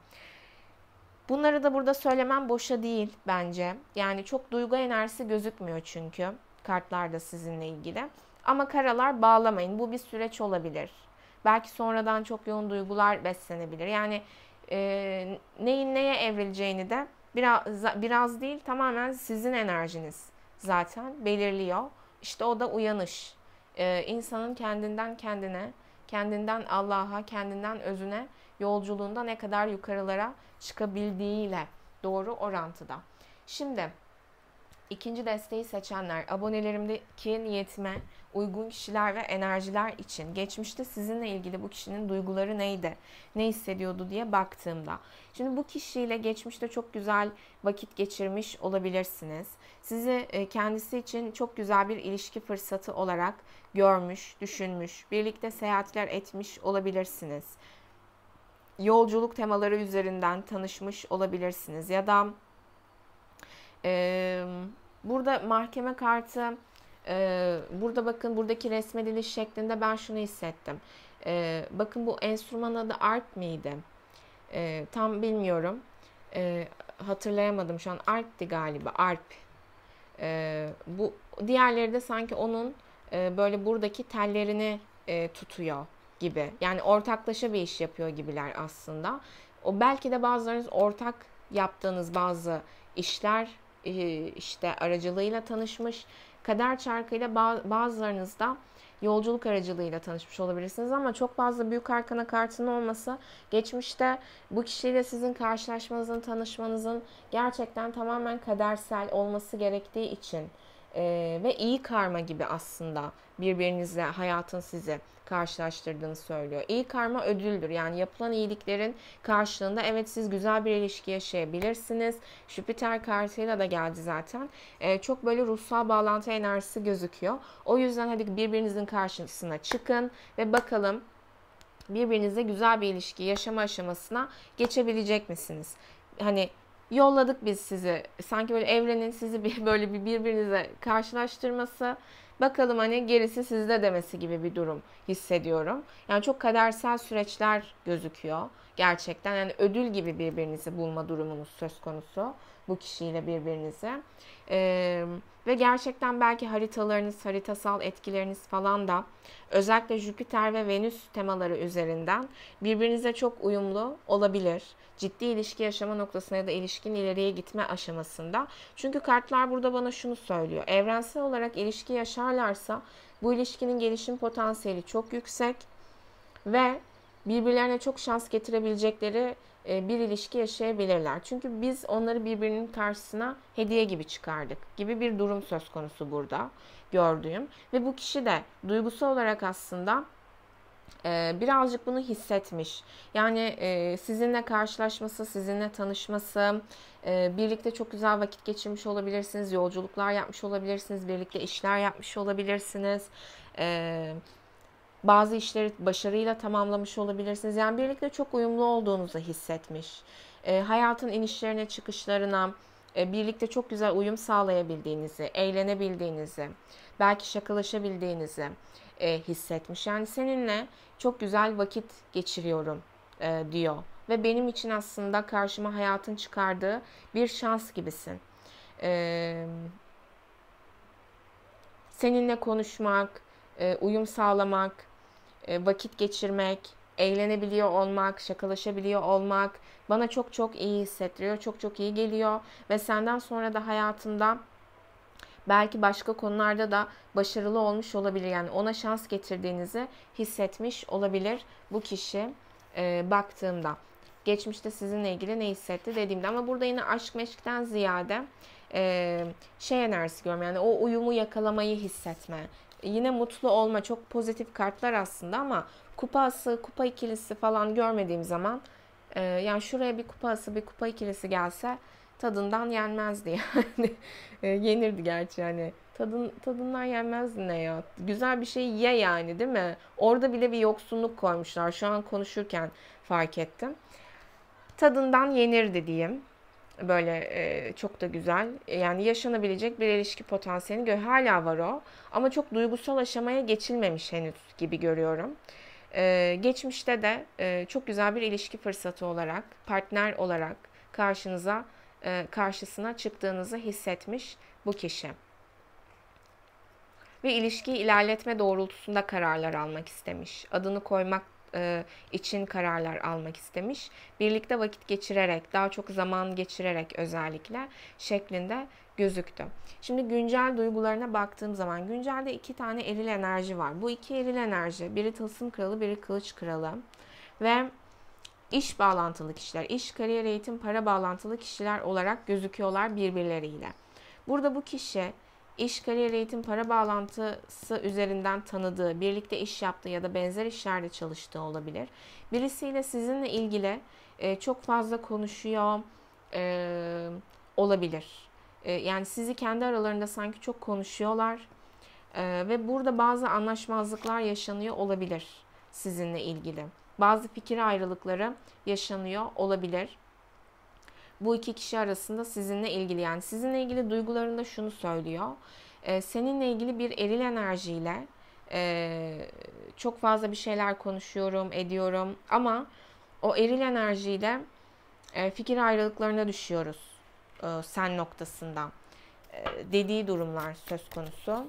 Bunları da burada söylemem boşa değil bence. Yani çok duygu enerjisi gözükmüyor çünkü kartlarda sizinle ilgili. Ama karalar bağlamayın. Bu bir süreç olabilir. Belki sonradan çok yoğun duygular beslenebilir. Yani e, neyin neye evrileceğini de biraz, biraz değil, tamamen sizin enerjiniz zaten belirliyor. İşte o da uyanış. E, insanın kendinden kendine, kendinden Allah'a, kendinden özüne yolculuğunda ne kadar yukarılara çıkabildiğiyle doğru orantıda. Şimdi ikinci desteği seçenler, abonelerimdeki niyetime uygun kişiler ve enerjiler için geçmişte sizinle ilgili bu kişinin duyguları neydi, ne hissediyordu diye baktığımda. Şimdi bu kişiyle geçmişte çok güzel vakit geçirmiş olabilirsiniz. Sizi kendisi için çok güzel bir ilişki fırsatı olarak görmüş, düşünmüş, birlikte seyahatler etmiş olabilirsiniz. Yolculuk temaları üzerinden tanışmış olabilirsiniz. Ya da e, burada mahkeme kartı, e, burada bakın buradaki resmediliş şeklinde ben şunu hissettim. E, bakın bu enstrüman adı arp miydi? E, tam bilmiyorum. E, hatırlayamadım şu an. Arp'ti galiba. Arp. E, bu diğerleri de sanki onun e, böyle buradaki tellerini e, tutuyor gibi. Yani ortaklaşa bir iş yapıyor gibiler aslında. O belki de bazılarınız ortak yaptığınız bazı işler işte aracılığıyla tanışmış. Kader çarkıyla bazılarınız da yolculuk aracılığıyla tanışmış olabilirsiniz ama çok fazla büyük arkana kartının olması geçmişte bu kişiyle sizin karşılaşmanızın, tanışmanızın gerçekten tamamen kadersel olması gerektiği için e, ve iyi karma gibi aslında birbirinizle hayatın sizi karşılaştırdığını söylüyor. İyi karma ödüldür. Yani yapılan iyiliklerin karşılığında evet siz güzel bir ilişki yaşayabilirsiniz. Jüpiter kartıyla da geldi zaten. Ee, çok böyle ruhsal bağlantı enerjisi gözüküyor. O yüzden hadi birbirinizin karşısına çıkın ve bakalım birbirinizle güzel bir ilişki yaşama aşamasına geçebilecek misiniz? Hani yolladık biz sizi. Sanki böyle evrenin sizi bir böyle bir birbirinize karşılaştırması, bakalım hani gerisi sizde demesi gibi bir durum hissediyorum. Yani çok kadersel süreçler gözüküyor. Gerçekten yani ödül gibi birbirinizi bulma durumunuz söz konusu bu kişiyle birbirinizi. Ee, ve gerçekten belki haritalarınız, haritasal etkileriniz falan da özellikle Jüpiter ve Venüs temaları üzerinden birbirinize çok uyumlu olabilir. Ciddi ilişki yaşama noktasına ya da ilişkin ileriye gitme aşamasında. Çünkü kartlar burada bana şunu söylüyor. Evrensel olarak ilişki yaşarlarsa bu ilişkinin gelişim potansiyeli çok yüksek ve birbirlerine çok şans getirebilecekleri bir ilişki yaşayabilirler. Çünkü biz onları birbirinin karşısına hediye gibi çıkardık gibi bir durum söz konusu burada gördüğüm. Ve bu kişi de duygusal olarak aslında birazcık bunu hissetmiş. Yani sizinle karşılaşması, sizinle tanışması, birlikte çok güzel vakit geçirmiş olabilirsiniz, yolculuklar yapmış olabilirsiniz, birlikte işler yapmış olabilirsiniz. Bazı işleri başarıyla tamamlamış olabilirsiniz. Yani birlikte çok uyumlu olduğunuzu hissetmiş. E, hayatın inişlerine, çıkışlarına e, birlikte çok güzel uyum sağlayabildiğinizi, eğlenebildiğinizi, belki şakalaşabildiğinizi e, hissetmiş. Yani seninle çok güzel vakit geçiriyorum e, diyor. Ve benim için aslında karşıma hayatın çıkardığı bir şans gibisin. E, seninle konuşmak, e, uyum sağlamak, vakit geçirmek, eğlenebiliyor olmak, şakalaşabiliyor olmak bana çok çok iyi hissettiriyor, çok çok iyi geliyor ve senden sonra da hayatımda belki başka konularda da başarılı olmuş olabilir. Yani ona şans getirdiğinizi hissetmiş olabilir bu kişi e, baktığımda. Geçmişte sizinle ilgili ne hissetti dediğimde ama burada yine aşk meşkten ziyade e, şey enerjisi görüyorum. Yani o uyumu yakalamayı hissetme. Yine mutlu olma, çok pozitif kartlar aslında ama kupası, kupa ikilisi falan görmediğim zaman e, yani şuraya bir kupası, bir kupa ikilisi gelse tadından yenmezdi yani. e, yenirdi gerçi yani. Tadın, tadından yenmezdi ne ya? Güzel bir şey ye yani değil mi? Orada bile bir yoksunluk koymuşlar. Şu an konuşurken fark ettim. Tadından yenirdi diyeyim. Böyle e, çok da güzel. Yani yaşanabilecek bir ilişki potansiyeli gö hala var o. Ama çok duygusal aşamaya geçilmemiş henüz gibi görüyorum. E, geçmişte de e, çok güzel bir ilişki fırsatı olarak, partner olarak karşınıza e, karşısına çıktığınızı hissetmiş bu kişi. Ve ilişkiyi ilerletme doğrultusunda kararlar almak istemiş. Adını koymak e, için kararlar almak istemiş. Birlikte vakit geçirerek, daha çok zaman geçirerek özellikle şeklinde gözüktü. Şimdi güncel duygularına baktığım zaman güncelde iki tane eril enerji var. Bu iki eril enerji, biri tılsım kralı, biri kılıç kralı ve iş bağlantılı kişiler, iş, kariyer, eğitim, para bağlantılı kişiler olarak gözüküyorlar birbirleriyle. Burada bu kişi iş, kariyer, eğitim, para bağlantısı üzerinden tanıdığı, birlikte iş yaptığı ya da benzer işlerde çalıştığı olabilir. Birisiyle sizinle ilgili e, çok fazla konuşuyor e, olabilir. E, yani sizi kendi aralarında sanki çok konuşuyorlar e, ve burada bazı anlaşmazlıklar yaşanıyor olabilir sizinle ilgili. Bazı fikir ayrılıkları yaşanıyor olabilir. Bu iki kişi arasında sizinle ilgili yani sizinle ilgili duygularında şunu söylüyor. Ee, seninle ilgili bir eril enerjiyle e, çok fazla bir şeyler konuşuyorum, ediyorum ama o eril enerjiyle e, fikir ayrılıklarına düşüyoruz e, sen noktasında e, dediği durumlar söz konusu.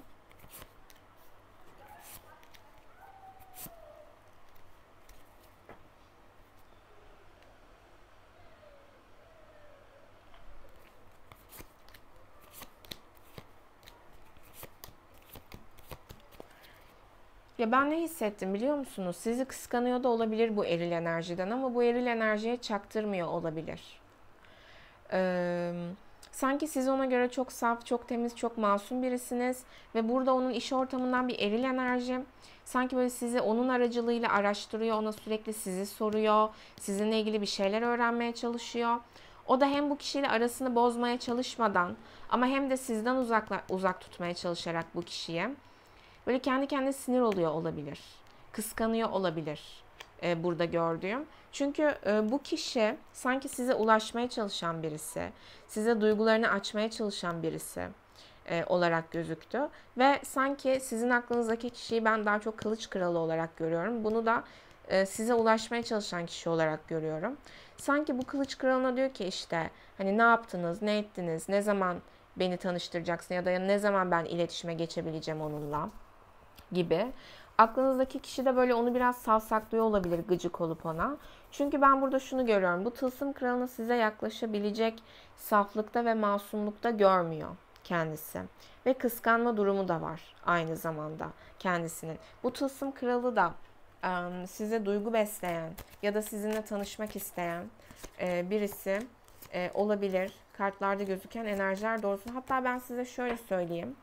Ya ben ne hissettim biliyor musunuz? Sizi kıskanıyor da olabilir bu eril enerjiden ama bu eril enerjiye çaktırmıyor olabilir. Ee, sanki siz ona göre çok saf, çok temiz, çok masum birisiniz ve burada onun iş ortamından bir eril enerji. Sanki böyle sizi onun aracılığıyla araştırıyor, ona sürekli sizi soruyor, sizinle ilgili bir şeyler öğrenmeye çalışıyor. O da hem bu kişiyle arasını bozmaya çalışmadan ama hem de sizden uzakla, uzak tutmaya çalışarak bu kişiye böyle kendi kendine sinir oluyor olabilir. Kıskanıyor olabilir e, burada gördüğüm. Çünkü e, bu kişi sanki size ulaşmaya çalışan birisi, size duygularını açmaya çalışan birisi e, olarak gözüktü. Ve sanki sizin aklınızdaki kişiyi ben daha çok kılıç kralı olarak görüyorum. Bunu da e, size ulaşmaya çalışan kişi olarak görüyorum. Sanki bu kılıç kralına diyor ki işte hani ne yaptınız, ne ettiniz, ne zaman beni tanıştıracaksın ya da ne zaman ben iletişime geçebileceğim onunla gibi. Aklınızdaki kişi de böyle onu biraz savsaklıyor olabilir gıcık olup ona. Çünkü ben burada şunu görüyorum. Bu tılsım kralını size yaklaşabilecek saflıkta ve masumlukta görmüyor kendisi. Ve kıskanma durumu da var aynı zamanda kendisinin. Bu tılsım kralı da size duygu besleyen ya da sizinle tanışmak isteyen birisi olabilir. Kartlarda gözüken enerjiler doğrusu. Hatta ben size şöyle söyleyeyim.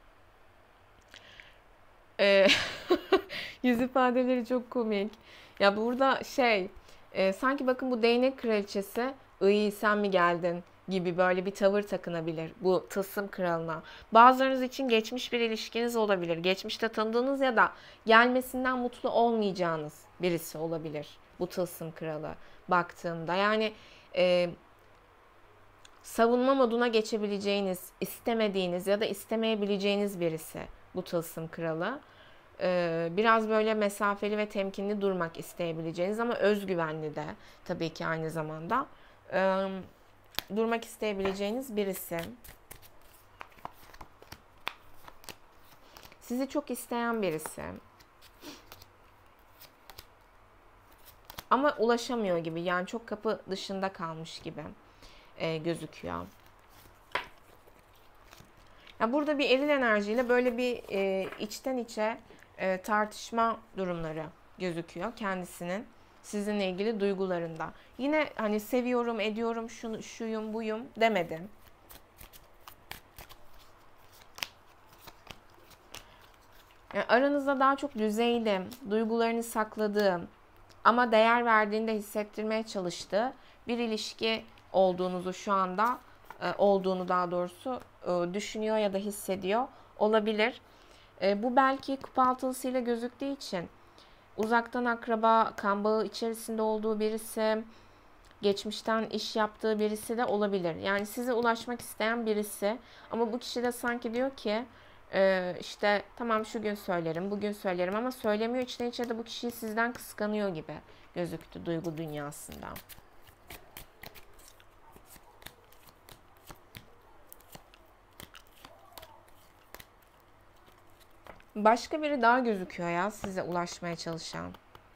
Ee, yüz ifadeleri çok komik. Ya burada şey, e, sanki bakın bu değnek kraliçesi, iyi sen mi geldin gibi böyle bir tavır takınabilir bu tılsım kralına. Bazılarınız için geçmiş bir ilişkiniz olabilir. Geçmişte tanıdığınız ya da gelmesinden mutlu olmayacağınız birisi olabilir bu tılsım kralı baktığımda. Yani e, savunma moduna geçebileceğiniz, istemediğiniz ya da istemeyebileceğiniz birisi bu tılsım kralı. Ee, biraz böyle mesafeli ve temkinli durmak isteyebileceğiniz ama özgüvenli de tabii ki aynı zamanda ee, durmak isteyebileceğiniz birisi. Sizi çok isteyen birisi. Ama ulaşamıyor gibi, yani çok kapı dışında kalmış gibi e, gözüküyor. Ya burada bir eril enerjiyle böyle bir e, içten içe e, tartışma durumları gözüküyor kendisinin sizinle ilgili duygularında. Yine hani seviyorum, ediyorum, şunu, şuyum, buyum demedim. Yani aranızda daha çok düzeyli, duygularını sakladığım ama değer verdiğinde hissettirmeye çalıştığı bir ilişki olduğunuzu şu anda e, olduğunu daha doğrusu e, düşünüyor ya da hissediyor olabilir. E, bu belki kupa altılısıyla gözüktüğü için uzaktan akraba, kan bağı içerisinde olduğu birisi, geçmişten iş yaptığı birisi de olabilir. Yani size ulaşmak isteyen birisi ama bu kişi de sanki diyor ki e, işte tamam şu gün söylerim, bugün söylerim ama söylemiyor. İçten içe de bu kişiyi sizden kıskanıyor gibi gözüktü duygu dünyasında. Başka biri daha gözüküyor ya size ulaşmaya çalışan.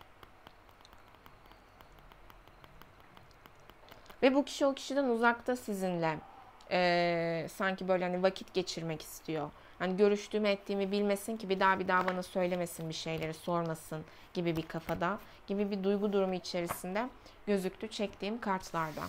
Ve bu kişi o kişiden uzakta sizinle e, sanki böyle hani vakit geçirmek istiyor. Hani görüştüğümü ettiğimi bilmesin ki bir daha bir daha bana söylemesin, bir şeyleri sormasın gibi bir kafada, gibi bir duygu durumu içerisinde gözüktü çektiğim kartlarda.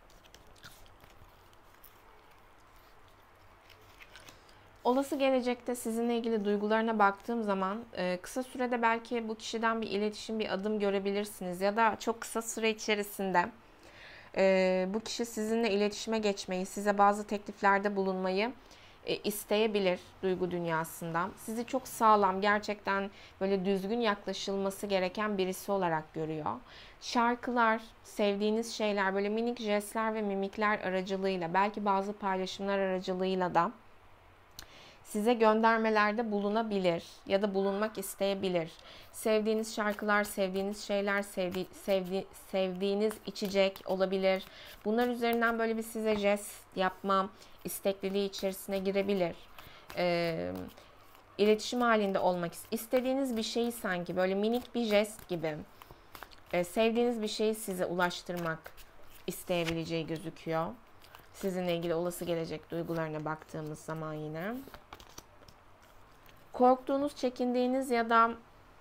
Olası gelecekte sizinle ilgili duygularına baktığım zaman kısa sürede belki bu kişiden bir iletişim, bir adım görebilirsiniz. Ya da çok kısa süre içerisinde bu kişi sizinle iletişime geçmeyi, size bazı tekliflerde bulunmayı isteyebilir duygu dünyasından. Sizi çok sağlam, gerçekten böyle düzgün yaklaşılması gereken birisi olarak görüyor. Şarkılar, sevdiğiniz şeyler, böyle minik jestler ve mimikler aracılığıyla, belki bazı paylaşımlar aracılığıyla da size göndermelerde bulunabilir ya da bulunmak isteyebilir. Sevdiğiniz şarkılar, sevdiğiniz şeyler, sevdi, sevdi, sevdiğiniz içecek olabilir. Bunlar üzerinden böyle bir size jest yapma istekliliği içerisine girebilir. Ee, iletişim halinde olmak istediğiniz bir şeyi sanki böyle minik bir jest gibi ee, sevdiğiniz bir şeyi size ulaştırmak isteyebileceği gözüküyor. Sizinle ilgili olası gelecek duygularına baktığımız zaman yine. Korktuğunuz, çekindiğiniz ya da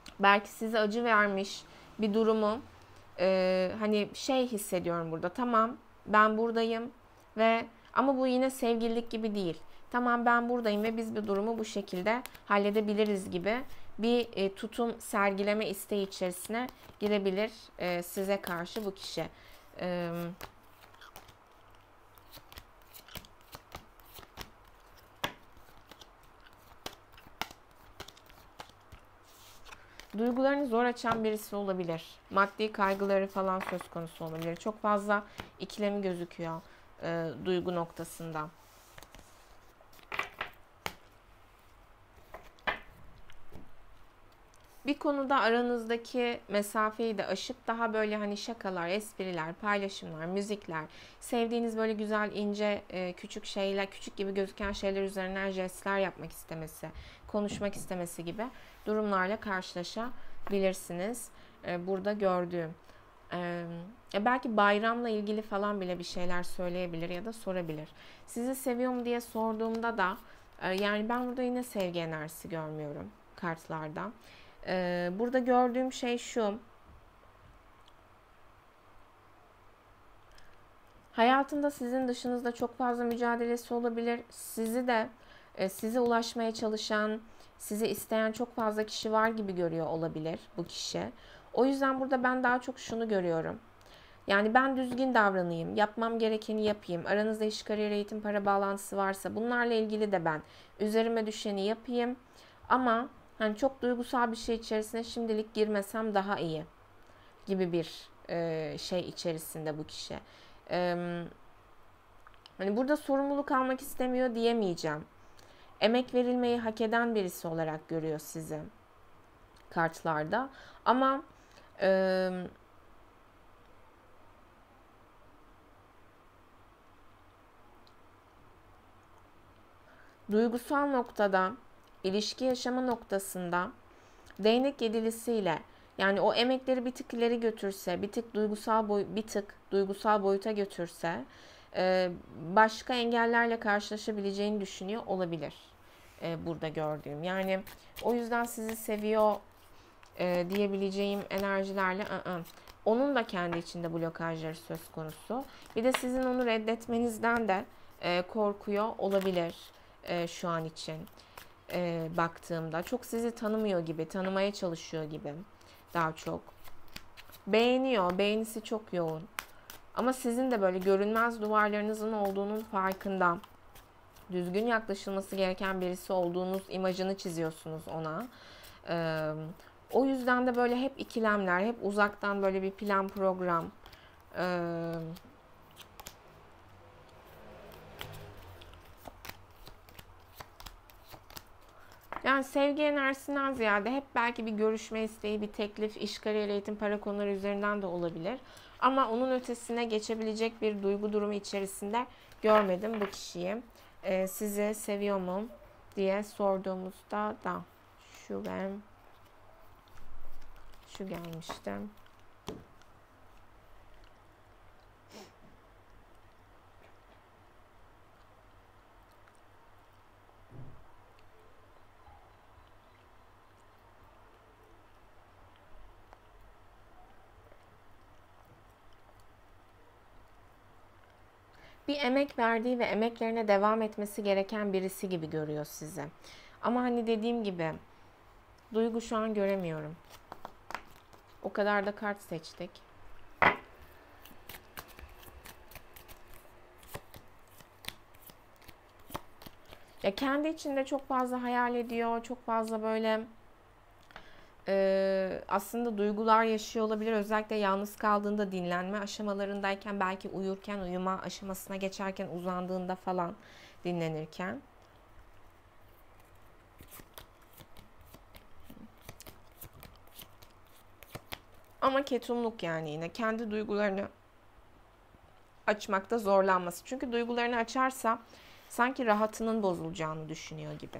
belki size acı vermiş bir durumu e, hani şey hissediyorum burada. Tamam, ben buradayım ve ama bu yine sevgililik gibi değil. Tamam, ben buradayım ve biz bir durumu bu şekilde halledebiliriz gibi bir e, tutum sergileme isteği içerisine girebilir e, size karşı bu kişi. E, Duygularını zor açan birisi olabilir. Maddi kaygıları falan söz konusu olabilir. Çok fazla ikilemi gözüküyor e, duygu noktasında. Bir konuda aranızdaki mesafeyi de aşıp daha böyle hani şakalar, espriler, paylaşımlar, müzikler, sevdiğiniz böyle güzel, ince, e, küçük şeyler, küçük gibi gözüken şeyler üzerinden jestler yapmak istemesi, konuşmak istemesi gibi durumlarla karşılaşabilirsiniz. E, burada gördüğüm. E, belki bayramla ilgili falan bile bir şeyler söyleyebilir ya da sorabilir. Sizi seviyor mu diye sorduğumda da e, yani ben burada yine sevgi enerjisi görmüyorum kartlarda. Ee, burada gördüğüm şey şu. Hayatında sizin dışınızda çok fazla mücadelesi olabilir. Sizi de e, size ulaşmaya çalışan, sizi isteyen çok fazla kişi var gibi görüyor olabilir bu kişi. O yüzden burada ben daha çok şunu görüyorum. Yani ben düzgün davranayım, yapmam gerekeni yapayım. Aranızda iş, kariyer, eğitim, para bağlantısı varsa bunlarla ilgili de ben üzerime düşeni yapayım. Ama hani çok duygusal bir şey içerisine şimdilik girmesem daha iyi gibi bir e, şey içerisinde bu kişi. E, hani burada sorumluluk almak istemiyor diyemeyeceğim. Emek verilmeyi hak eden birisi olarak görüyor sizi kartlarda. Ama e, duygusal noktada, ilişki yaşama noktasında değnek yedilisiyle yani o emekleri bir tık ileri götürse, bir tık duygusal boy, bir tık duygusal boyuta götürse, e, başka engellerle karşılaşabileceğini düşünüyor olabilir. E, burada gördüğüm. Yani o yüzden sizi seviyor e, diyebileceğim enerjilerle ı-ı. Onun da kendi içinde blokajları söz konusu. Bir de sizin onu reddetmenizden de e, korkuyor olabilir e, şu an için e, baktığımda. Çok sizi tanımıyor gibi, tanımaya çalışıyor gibi daha çok. Beğeniyor, beğenisi çok yoğun. Ama sizin de böyle görünmez duvarlarınızın olduğunun farkında. Düzgün yaklaşılması gereken birisi olduğunuz imajını çiziyorsunuz ona. Ee, o yüzden de böyle hep ikilemler, hep uzaktan böyle bir plan program. Ee, Yani sevgi enerjisinden ziyade hep belki bir görüşme isteği, bir teklif, iş, kariyer, eğitim, para konuları üzerinden de olabilir. Ama onun ötesine geçebilecek bir duygu durumu içerisinde görmedim bu kişiyi. Ee, sizi seviyor mu diye sorduğumuzda da şu ben şu gelmişti. Bir emek verdiği ve emeklerine devam etmesi gereken birisi gibi görüyor sizi. Ama hani dediğim gibi duygu şu an göremiyorum. O kadar da kart seçtik. Ya kendi içinde çok fazla hayal ediyor, çok fazla böyle e, aslında duygular yaşıyor olabilir. Özellikle yalnız kaldığında, dinlenme aşamalarındayken, belki uyurken, uyuma aşamasına geçerken, uzandığında falan dinlenirken. Ama ketumluk yani yine kendi duygularını açmakta zorlanması. Çünkü duygularını açarsa sanki rahatının bozulacağını düşünüyor gibi.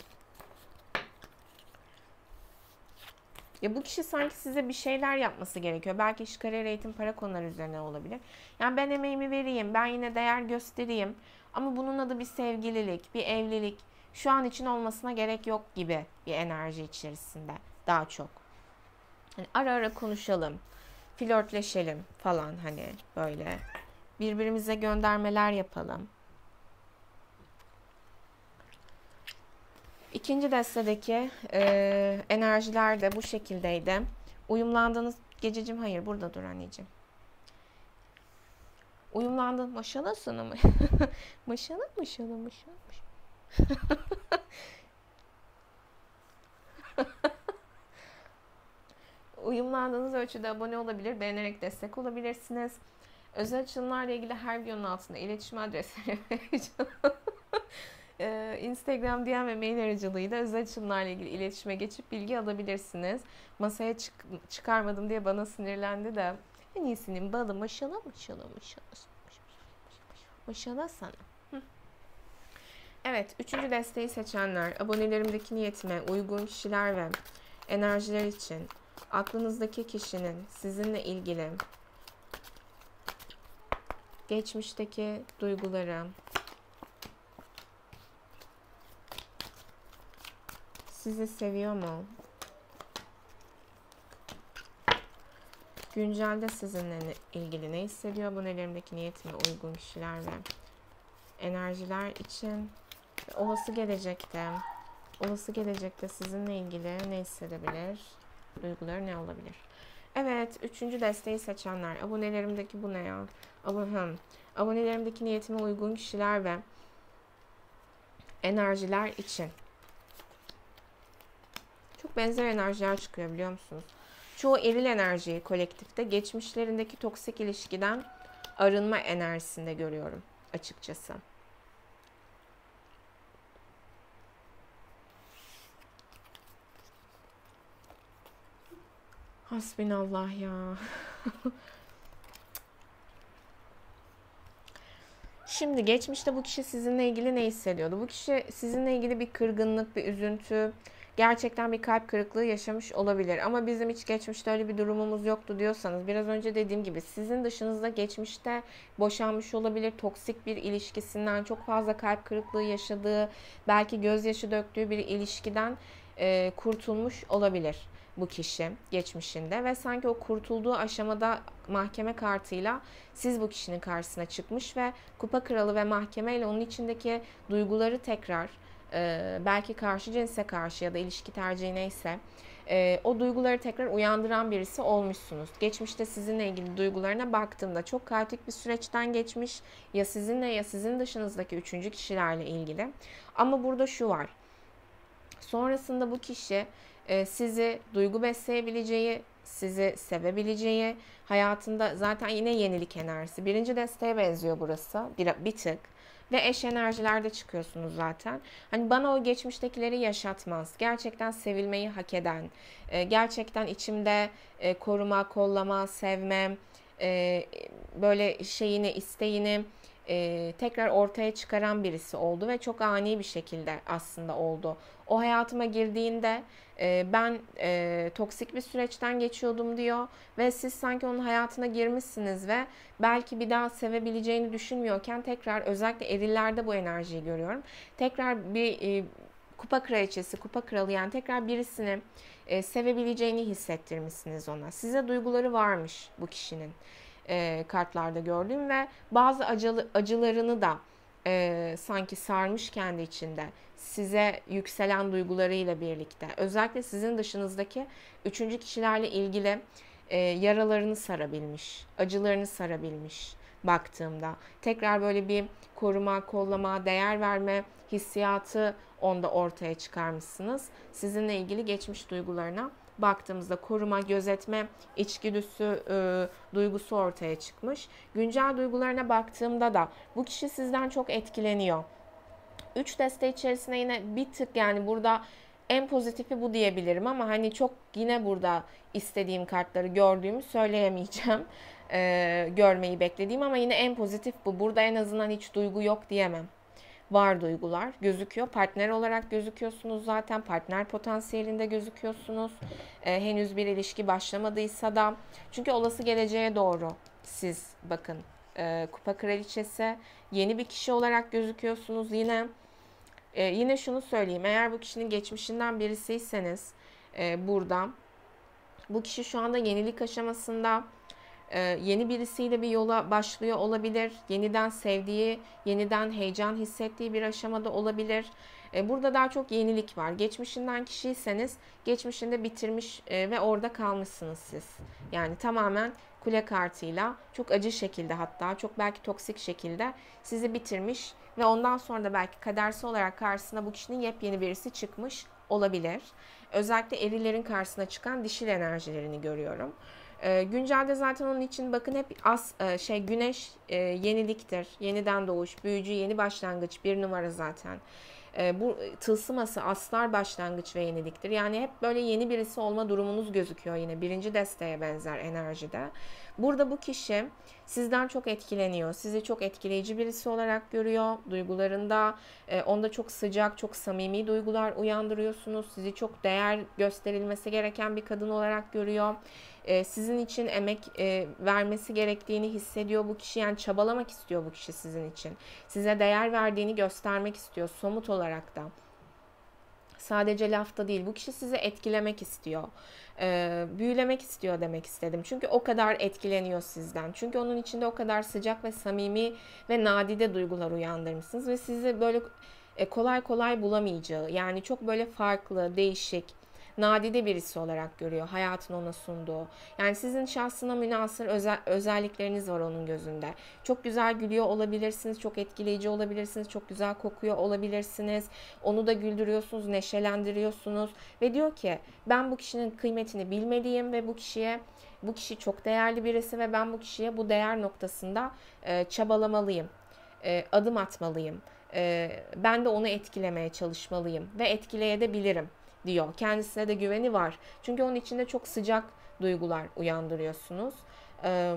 Ya bu kişi sanki size bir şeyler yapması gerekiyor. Belki iş, kariyer, eğitim, para konuları üzerine olabilir. Yani ben emeğimi vereyim, ben yine değer göstereyim. Ama bunun adı bir sevgililik, bir evlilik. Şu an için olmasına gerek yok gibi bir enerji içerisinde daha çok. Hani ara ara konuşalım, flörtleşelim falan, hani böyle birbirimize göndermeler yapalım. İkinci destedeki e, enerjiler de bu şekildeydi. Uyumlandığınız gececim, hayır burada dur anneciğim. Uyumlandın maşallah sana mı? maşallah maşallah maşallah. Uyumlandığınız ölçüde abone olabilir, beğenerek destek olabilirsiniz. Özel açılımlarla ilgili her videonun altında iletişim adresleri mevcut. Ee, Instagram, D M ve mail aracılığıyla özel açılımlarla ilgili iletişime geçip bilgi alabilirsiniz. Masaya çık çıkarmadım diye bana sinirlendi de. En iyisinin balı maşallah maşallah maşallah. Maşallah sana. Hı. Evet, üçüncü desteği seçenler, abonelerimdeki niyetime uygun kişiler ve enerjiler için aklınızdaki kişinin sizinle ilgili geçmişteki duyguları, sizi seviyor mu? Güncelde sizinle ilgili ne hissediyor? Abonelerimdeki niyetime uygun kişiler ve enerjiler için olası gelecekte, olası gelecekte sizinle ilgili ne hissedebilir? Duyguları ne olabilir? Evet, üçüncü desteği seçenler. Abonelerimdeki bu ne ya? Abone, abonelerimdeki niyetime uygun kişiler ve enerjiler için. Çok benzer enerjiler çıkıyor biliyor musunuz? Çoğu eril enerjiyi kolektifte geçmişlerindeki toksik ilişkiden arınma enerjisinde görüyorum açıkçası. Hasbinallah ya. Şimdi geçmişte bu kişi sizinle ilgili ne hissediyordu? Bu kişi sizinle ilgili bir kırgınlık, bir üzüntü, gerçekten bir kalp kırıklığı yaşamış olabilir. Ama bizim hiç geçmişte öyle bir durumumuz yoktu diyorsanız, biraz önce dediğim gibi sizin dışınızda geçmişte boşanmış olabilir, toksik bir ilişkisinden çok fazla kalp kırıklığı yaşadığı, belki gözyaşı döktüğü bir ilişkiden e, kurtulmuş olabilir bu kişi geçmişinde ve sanki o kurtulduğu aşamada mahkeme kartıyla siz bu kişinin karşısına çıkmış ve kupa kralı ve mahkemeyle onun içindeki duyguları tekrar e, belki karşı cinse karşı ya da ilişki tercihi neyse e, o duyguları tekrar uyandıran birisi olmuşsunuz. Geçmişte sizinle ilgili duygularına baktığımda çok kaotik bir süreçten geçmiş, ya sizinle ya sizin dışınızdaki üçüncü kişilerle ilgili. Ama burada şu var. Sonrasında bu kişi e, sizi duygu besleyebileceği, sizi sevebileceği, hayatında zaten yine yenilik enerjisi. Birinci desteğe benziyor burası bir, bir tık. Ve eş enerjilerde çıkıyorsunuz zaten. Hani bana o geçmiştekileri yaşatmaz. Gerçekten sevilmeyi hak eden, e, gerçekten içimde e, koruma, kollama, sevme, e, böyle şeyini, isteğini e, tekrar ortaya çıkaran birisi oldu ve çok ani bir şekilde aslında oldu. O hayatıma girdiğinde e, ben e, toksik bir süreçten geçiyordum diyor ve siz sanki onun hayatına girmişsiniz ve belki bir daha sevebileceğini düşünmüyorken tekrar, özellikle erillerde bu enerjiyi görüyorum. Tekrar bir e, kupa kraliçesi, kupa kralı, yani tekrar birisini e, sevebileceğini hissettirmişsiniz ona. Size duyguları varmış bu kişinin. E, kartlarda gördüğüm ve bazı acılı, acılarını da e, sanki sarmış kendi içinde size yükselen duygularıyla birlikte. Özellikle sizin dışınızdaki üçüncü kişilerle ilgili e, yaralarını sarabilmiş, acılarını sarabilmiş baktığımda. Tekrar böyle bir koruma, kollama, değer verme hissiyatı onda ortaya çıkarmışsınız. Sizinle ilgili geçmiş duygularına baktığımızda koruma, gözetme içgüdüsü, e, duygusu ortaya çıkmış. Güncel duygularına baktığımda da bu kişi sizden çok etkileniyor. Üç deste içerisinde yine bir tık, yani burada en pozitifi bu diyebilirim ama hani çok yine burada istediğim kartları gördüğümü söyleyemeyeceğim. E, görmeyi beklediğim ama yine en pozitif bu. Burada en azından hiç duygu yok diyemem. Var, duygular gözüküyor. Partner olarak gözüküyorsunuz zaten. Partner potansiyelinde gözüküyorsunuz. Ee, henüz bir ilişki başlamadıysa da. Çünkü olası geleceğe doğru siz bakın. E, kupa kraliçesi yeni bir kişi olarak gözüküyorsunuz. Yine e, yine şunu söyleyeyim. Eğer bu kişinin geçmişinden birisiyseniz e, burada Bu kişi şu anda yenilik aşamasında. Ee, yeni birisiyle bir yola başlıyor olabilir. Yeniden sevdiği, yeniden heyecan hissettiği bir aşamada olabilir. Ee, burada daha çok yenilik var. Geçmişinden kişiyseniz geçmişinde bitirmiş e, ve orada kalmışsınız siz. Yani tamamen kule kartıyla çok acı şekilde, hatta çok belki toksik şekilde sizi bitirmiş ve ondan sonra da belki kadersel olarak karşısına bu kişinin yepyeni birisi çıkmış olabilir. Özellikle erilerin karşısına çıkan dişil enerjilerini görüyorum. E, güncelde zaten onun için bakın hep as e, şey güneş e, yeniliktir. Yeniden doğuş, büyücü, yeni başlangıç bir numara zaten. E, bu tılsıması aslar başlangıç ve yeniliktir. Yani hep böyle yeni birisi olma durumunuz gözüküyor yine. Birinci desteğe benzer enerjide. Burada bu kişi sizden çok etkileniyor. Sizi çok etkileyici birisi olarak görüyor. Duygularında e, onda çok sıcak, çok samimi duygular uyandırıyorsunuz. Sizi çok değer gösterilmesi gereken bir kadın olarak görüyor. E, sizin için emek e, vermesi gerektiğini hissediyor bu kişi. Yani çabalamak istiyor bu kişi sizin için. Size değer verdiğini göstermek istiyor somut olarak da. Sadece lafta değil. Bu kişi sizi etkilemek istiyor. Ee, büyülemek istiyor demek istedim. Çünkü o kadar etkileniyor sizden. Çünkü onun içinde o kadar sıcak ve samimi ve nadide duygular uyandırmışsınız. Ve sizi böyle e, kolay kolay bulamayacağı, yani çok böyle farklı, değişik, nadide birisi olarak görüyor. Hayatın ona sunduğu. Yani sizin şahsına münhasır özel, özellikleriniz var onun gözünde. Çok güzel gülüyor olabilirsiniz. Çok etkileyici olabilirsiniz. Çok güzel kokuyor olabilirsiniz. Onu da güldürüyorsunuz, neşelendiriyorsunuz. Ve diyor ki ben bu kişinin kıymetini bilmeliyim ve bu kişiye bu kişi çok değerli birisi ve ben bu kişiye bu değer noktasında e, çabalamalıyım. E, adım atmalıyım. E, ben de onu etkilemeye çalışmalıyım ve etkileyebilirim diyor. Kendisine de güveni var. Çünkü onun içinde çok sıcak duygular uyandırıyorsunuz. Ee,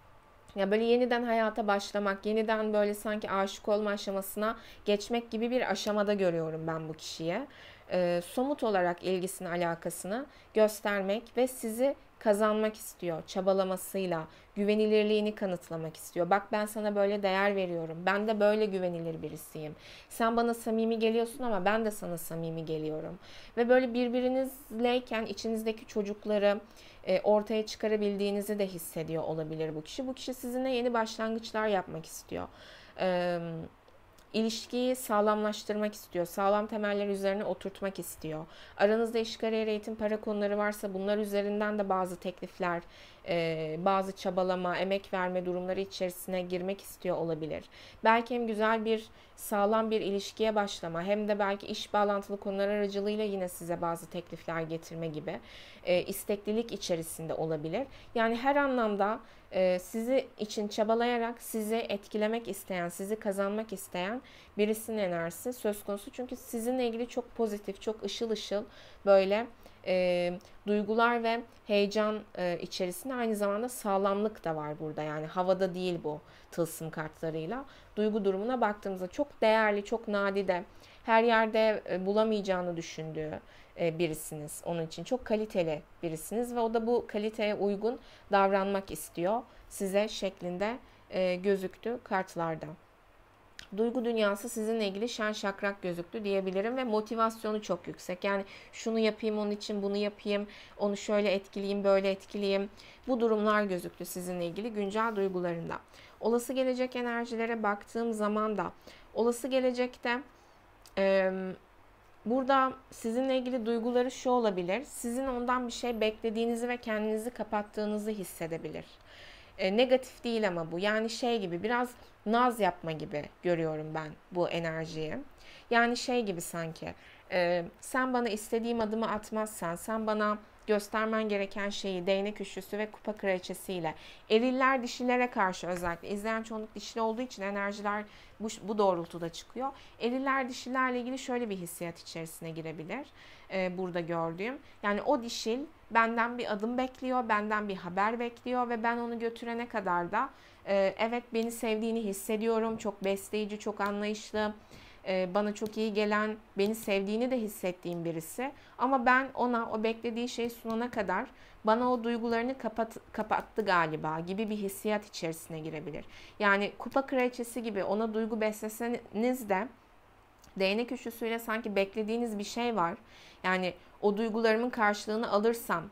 ya böyle yeniden hayata başlamak, yeniden böyle sanki aşık olma aşamasına geçmek gibi bir aşamada görüyorum ben bu kişiye. Ee, somut olarak ilgisini, alakasını göstermek ve sizi kazanmak istiyor çabalamasıyla, güvenilirliğini kanıtlamak istiyor. Bak ben sana böyle değer veriyorum. Ben de böyle güvenilir birisiyim. Sen bana samimi geliyorsun ama ben de sana samimi geliyorum. Ve böyle birbirinizleyken içinizdeki çocukları e, ortaya çıkarabildiğinizi de hissediyor olabilir bu kişi. Bu kişi sizinle yeni başlangıçlar yapmak istiyor. Eee İlişkiyi sağlamlaştırmak istiyor. Sağlam temeller üzerine oturtmak istiyor. Aranızda iş, kariyer, eğitim, para konuları varsa bunlar üzerinden de bazı teklifler, bazı çabalama, emek verme durumları içerisine girmek istiyor olabilir. Belki hem güzel bir, sağlam bir ilişkiye başlama hem de belki iş bağlantılı konular aracılığıyla yine size bazı teklifler getirme gibi isteklilik içerisinde olabilir. Yani her anlamda sizi için çabalayarak sizi etkilemek isteyen, sizi kazanmak isteyen birisinin enerjisi söz konusu. Çünkü sizinle ilgili çok pozitif, çok ışıl ışıl böyle e, duygular ve heyecan e, içerisinde aynı zamanda sağlamlık da var burada. Yani havada değil bu tılsım kartlarıyla. Duygu durumuna baktığımızda çok değerli, çok nadide, her yerde e, bulamayacağını düşündüğü e, birisiniz. Onun için çok kaliteli birisiniz ve o da bu kaliteye uygun davranmak istiyor size şeklinde e, gözüktü kartlarda. Duygu dünyası sizinle ilgili şen şakrak gözüktü diyebilirim ve motivasyonu çok yüksek. Yani şunu yapayım onun için, bunu yapayım, onu şöyle etkileyeyim, böyle etkileyeyim. Bu durumlar gözüktü sizinle ilgili güncel duygularında. Olası gelecek enerjilere baktığım zaman da olası gelecekte e, burada sizinle ilgili duyguları şu olabilir. Sizin ondan bir şey beklediğinizi ve kendinizi kapattığınızı hissedebilir. E, negatif değil ama bu. Yani şey gibi biraz naz yapma gibi görüyorum ben bu enerjiyi. Yani şey gibi sanki e, sen bana istediğim adımı atmazsan, sen bana göstermen gereken şeyi değnek üçlüsü ve kupa kraliçesiyle eriller dişilere karşı, özellikle izleyen çoğunluk dişili olduğu için enerjiler bu, bu doğrultuda çıkıyor. Eriller dişilerle ilgili şöyle bir hissiyat içerisine girebilir e, burada gördüğüm. Yani o dişil benden bir adım bekliyor, benden bir haber bekliyor ve ben onu götürene kadar da e, evet beni sevdiğini hissediyorum. Çok besleyici, çok anlayışlı, e, bana çok iyi gelen, beni sevdiğini de hissettiğim birisi. Ama ben ona o beklediği şeyi sunana kadar bana o duygularını kapat, kapattı galiba gibi bir hissiyat içerisine girebilir. Yani kupa kraliçesi gibi ona duygu besleseniz de değnek üçlüsüyle sanki beklediğiniz bir şey var. Yani o duygularımın karşılığını alırsam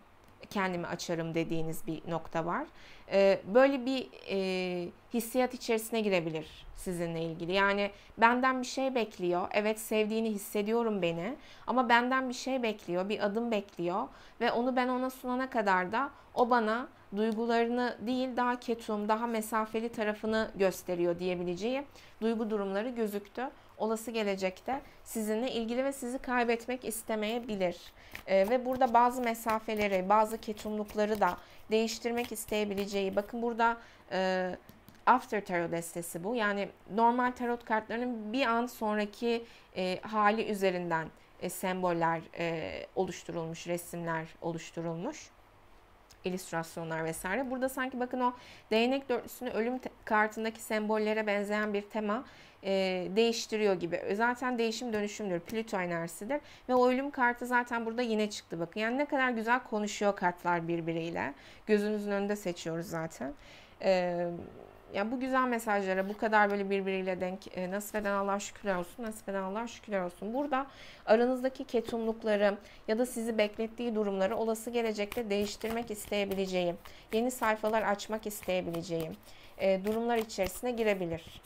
kendimi açarım dediğiniz bir nokta var. Ee, böyle bir e, hissiyat içerisine girebilir sizinle ilgili. Yani benden bir şey bekliyor. Evet, sevdiğini hissediyorum beni. Ama benden bir şey bekliyor, bir adım bekliyor. Ve onu ben ona sunana kadar da o bana duygularını değil, daha ketum, daha mesafeli tarafını gösteriyor diyebileceği duygu durumları gözüktü. Olası gelecekte sizinle ilgili ve sizi kaybetmek istemeyebilir. Ee, ve burada bazı mesafeleri, bazı ketumlukları da değiştirmek isteyebileceği. Bakın burada e, After Tarot destesi bu. Yani normal tarot kartlarının bir an sonraki e, hali üzerinden e, semboller e, oluşturulmuş, resimler oluşturulmuş, illüstrasyonlar vesaire. Burada sanki bakın o değnek dörtlüsünü ölüm kartındaki sembollere benzeyen bir tema e, değiştiriyor gibi. Zaten değişim dönüşümdür. Plüto enerjisidir. Ve o ölüm kartı zaten burada yine çıktı bakın. Yani ne kadar güzel konuşuyor kartlar birbiriyle. Gözünüzün önünde seçiyoruz zaten. Eee Ya bu güzel mesajlara bu kadar böyle birbiriyle denk e, nasip eden Allah şükürler olsun, nasip eden Allah şükürler olsun. Burada aranızdaki ketumlukları ya da sizi beklettiği durumları olası gelecekte değiştirmek isteyebileceğim, yeni sayfalar açmak isteyebileceğim e, durumlar içerisine girebilir.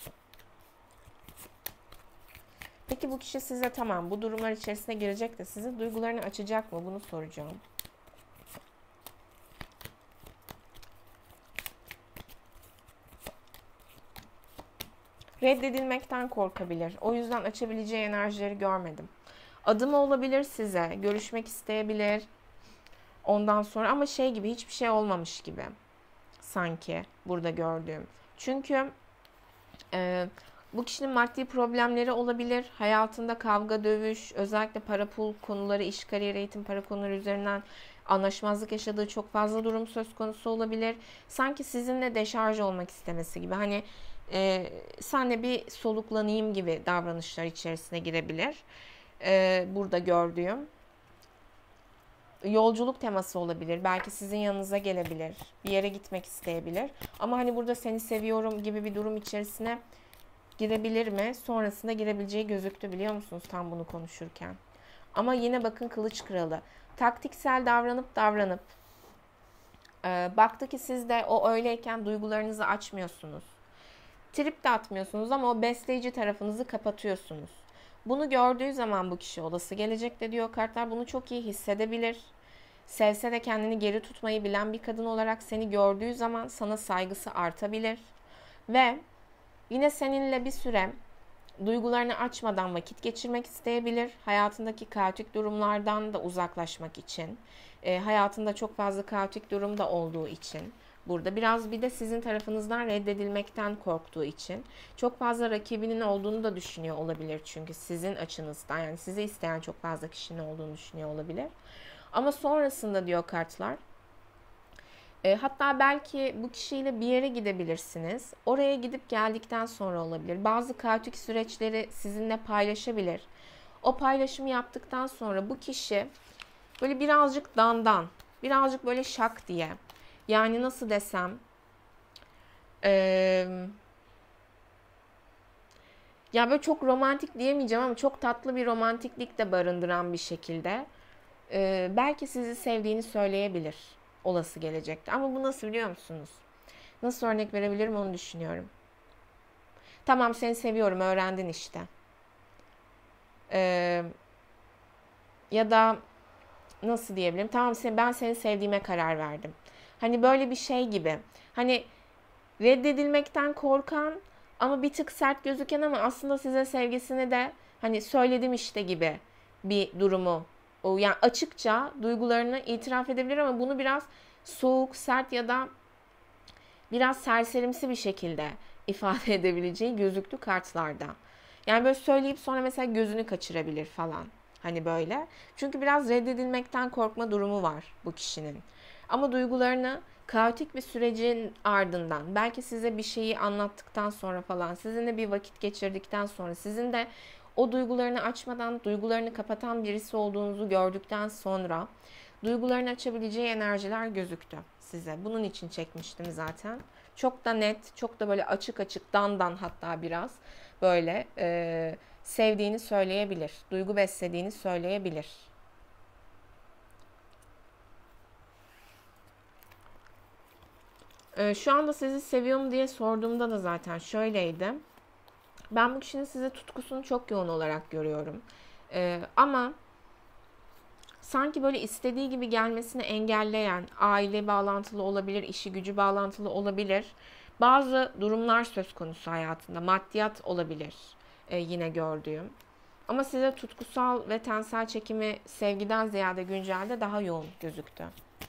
Peki bu kişi size tamam bu durumlar içerisine girecek de sizin duygularını açacak mı? Bunu soracağım. Reddedilmekten korkabilir. O yüzden açabileceği enerjileri görmedim. Adımı olabilir size. Görüşmek isteyebilir. Ondan sonra ama şey gibi hiçbir şey olmamış gibi. Sanki burada gördüğüm. Çünkü e, bu kişinin maddi problemleri olabilir. Hayatında kavga, dövüş, özellikle para pul konuları, iş, kariyer, eğitim, para konuları üzerinden anlaşmazlık yaşadığı çok fazla durum söz konusu olabilir. Sanki sizinle deşarj olmak istemesi gibi. Hani e, senle bir soluklanayım gibi davranışlar içerisine girebilir. E, burada gördüğüm. Yolculuk teması olabilir. Belki sizin yanınıza gelebilir. Bir yere gitmek isteyebilir. Ama hani burada seni seviyorum gibi bir durum içerisine girebilir mi? Sonrasında girebileceği gözüktü biliyor musunuz tam bunu konuşurken. Ama yine bakın kılıç kralı. Taktiksel davranıp davranıp e, baktı ki siz de o öyleyken duygularınızı açmıyorsunuz. Trip de atmıyorsunuz ama o besleyici tarafınızı kapatıyorsunuz. Bunu gördüğü zaman bu kişi olası gelecekte diyor kartlar bunu çok iyi hissedebilir. Sevse de kendini geri tutmayı bilen bir kadın olarak seni gördüğü zaman sana saygısı artabilir. Ve yine seninle bir süre duygularını açmadan vakit geçirmek isteyebilir. Hayatındaki kaotik durumlardan da uzaklaşmak için. E, hayatında çok fazla kaotik durum da olduğu için. Burada biraz bir de sizin tarafınızdan reddedilmekten korktuğu için çok fazla rakibinin olduğunu da düşünüyor olabilir. Çünkü sizin açınızdan yani sizi isteyen çok fazla kişinin olduğunu düşünüyor olabilir. Ama sonrasında diyor kartlar e, hatta belki bu kişiyle bir yere gidebilirsiniz. Oraya gidip geldikten sonra olabilir. Bazı kaotik süreçleri sizinle paylaşabilir. O paylaşımı yaptıktan sonra bu kişi böyle birazcık dandan, birazcık böyle şak diye. Yani nasıl desem Ee, ya böyle çok romantik diyemeyeceğim ama çok tatlı bir romantiklik de barındıran bir şekilde e, belki sizi sevdiğini söyleyebilir olası gelecekte. Ama bu nasıl biliyor musunuz? Nasıl örnek verebilirim onu düşünüyorum. Tamam seni seviyorum öğrendin işte. Ee, ya da nasıl diyebilirim? Tamam ben seni sevdiğime karar verdim. Hani böyle bir şey gibi. Hani reddedilmekten korkan ama bir tık sert gözüken ama aslında size sevgisini de hani söyledim işte gibi bir durumu. O yani açıkça duygularını itiraf edebilir ama bunu biraz soğuk, sert ya da biraz serserimsi bir şekilde ifade edebileceği gözüktü kartlarda. Yani böyle söyleyip sonra mesela gözünü kaçırabilir falan. Hani böyle. Çünkü biraz reddedilmekten korkma durumu var bu kişinin. Ama duygularını kaotik bir sürecin ardından, belki size bir şeyi anlattıktan sonra falan, sizinle bir vakit geçirdikten sonra, sizin de o duygularını açmadan, duygularını kapatan birisi olduğunuzu gördükten sonra duygularını açabileceği enerjiler gözüktü size. Bunun için çekmiştim zaten. Çok da net, çok da böyle açık açık, dandan hatta biraz böyle e, sevdiğini söyleyebilir. Duygu beslediğini söyleyebilir. Ee, şu anda sizi seviyorum diye sorduğumda da zaten şöyleydi. Ben bu kişinin size tutkusunu çok yoğun olarak görüyorum. Ee, ama sanki böyle istediği gibi gelmesini engelleyen, aile bağlantılı olabilir, işi gücü bağlantılı olabilir. Bazı durumlar söz konusu hayatında. Maddiyat olabilir e, yine gördüğüm. Ama size tutkusal ve tensel çekimi sevgiden ziyade güncelde daha yoğun gözüktü.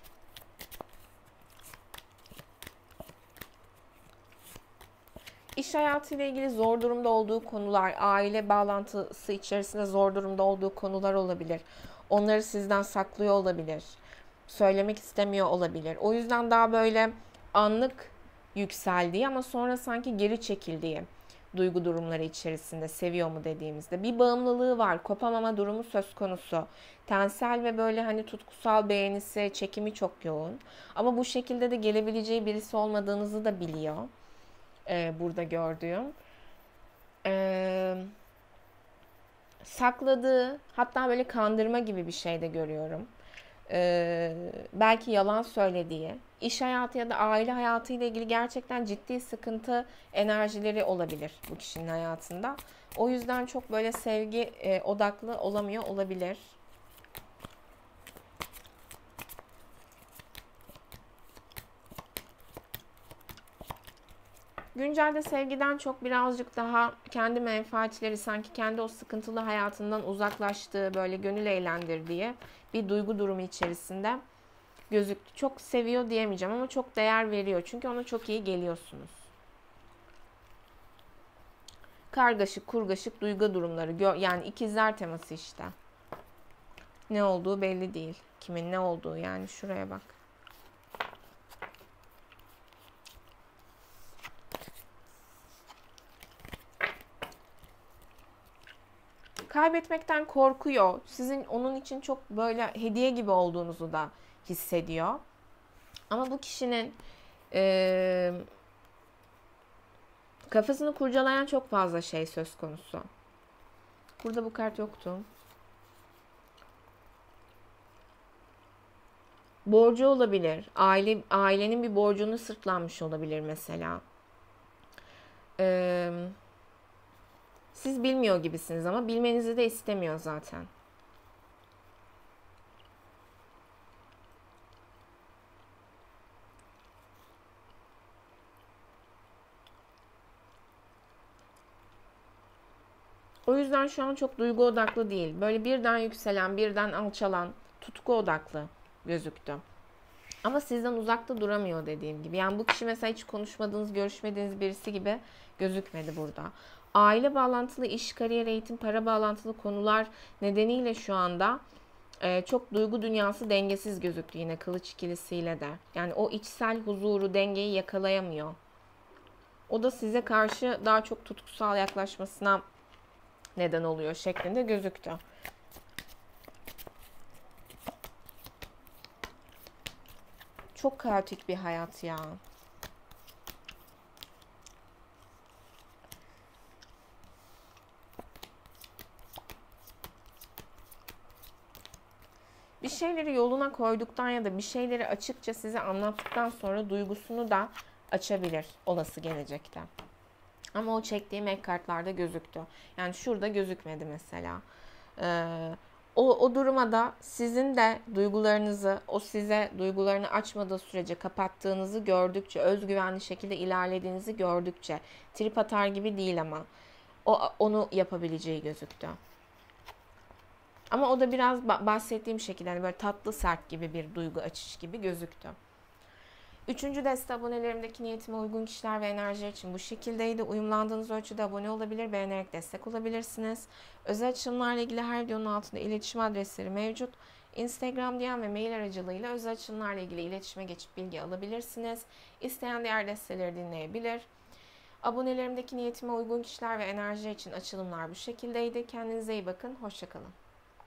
İş hayatıyla ilgili zor durumda olduğu konular, aile bağlantısı içerisinde zor durumda olduğu konular olabilir. Onları sizden saklıyor olabilir. Söylemek istemiyor olabilir. O yüzden daha böyle anlık yükseldiği ama sonra sanki geri çekildiği duygu durumları içerisinde, seviyor mu dediğimizde bir bağımlılığı var. Kopamama durumu söz konusu. Tensel ve böyle hani tutkusal beğenisi, çekimi çok yoğun. Ama bu şekilde de gelebileceği birisi olmadığınızı da biliyor. Ee, burada gördüğüm. Ee, Sakladığı, hatta böyle kandırma gibi bir şey de görüyorum. Ee, belki yalan söylediği, iş hayatı ya da aile hayatı ile ilgili gerçekten ciddi sıkıntı enerjileri olabilir bu kişinin hayatında. O yüzden çok böyle sevgi e, odaklı olamıyor olabilir. Güncelde sevgiden çok birazcık daha kendi menfaatleri, sanki kendi o sıkıntılı hayatından uzaklaştığı, böyle gönül eğlendirdiği bir duygu durumu içerisinde gözüktü. Çok seviyor diyemeyeceğim ama çok değer veriyor. Çünkü ona çok iyi geliyorsunuz. Kargaşık, kurgaşık duygu durumları. Yani ikizler teması işte. Ne olduğu belli değil. Kimin ne olduğu, yani şuraya bak. Kaybetmekten korkuyor. Sizin onun için çok böyle hediye gibi olduğunuzu da hissediyor. Ama bu kişinin e, kafasını kurcalayan çok fazla şey söz konusu. Burada bu kart yoktu. Borcu olabilir. Aile ailenin bir borcunu sırtlanmış olabilir mesela. Ee, siz bilmiyor gibisiniz ama bilmenizi de istemiyor zaten. O yüzden şu an çok duygu odaklı değil. Böyle birden yükselen, birden alçalan, tutku odaklı gözüktü. Ama sizden uzakta duramıyor dediğim gibi. Yani bu kişi mesela hiç konuşmadığınız, görüşmediğiniz birisi gibi gözükmedi burada. Aile bağlantılı, iş, kariyer, eğitim, para bağlantılı konular nedeniyle şu anda e, çok duygu dünyası dengesiz gözüktü yine kılıç ikilisiyle de. Yani o içsel huzuru, dengeyi yakalayamıyor. O da size karşı daha çok tutkusal yaklaşmasına neden oluyor şeklinde gözüktü. Çok kaotik bir hayat ya. Bir şeyleri yoluna koyduktan ya da bir şeyleri açıkça size anlattıktan sonra duygusunu da açabilir olası gelecekte. Ama o çektiğim ek kartlarda gözüktü. Yani şurada gözükmedi mesela. Ee, o, o duruma da sizin de duygularınızı, o size duygularını açmadığı sürece kapattığınızı gördükçe, özgüvenli şekilde ilerlediğinizi gördükçe, trip atar gibi değil ama o onu yapabileceği gözüktü. Ama o da biraz bahsettiğim şekilde hani böyle tatlı sert gibi bir duygu açış gibi gözüktü. Üçüncü deste abonelerimdeki niyetime uygun kişiler ve enerjiler için bu şekildeydi. Uyumlandığınız ölçüde abone olabilir, beğenerek destek olabilirsiniz. Özel açılımlarla ilgili her videonun altında iletişim adresleri mevcut. Instagram, D M ve mail aracılığıyla özel açılımlarla ilgili iletişime geçip bilgi alabilirsiniz. İsteyen diğer desteleri dinleyebilir. Abonelerimdeki niyetime uygun kişiler ve enerjiler için açılımlar bu şekildeydi. Kendinize iyi bakın, hoşça kalın.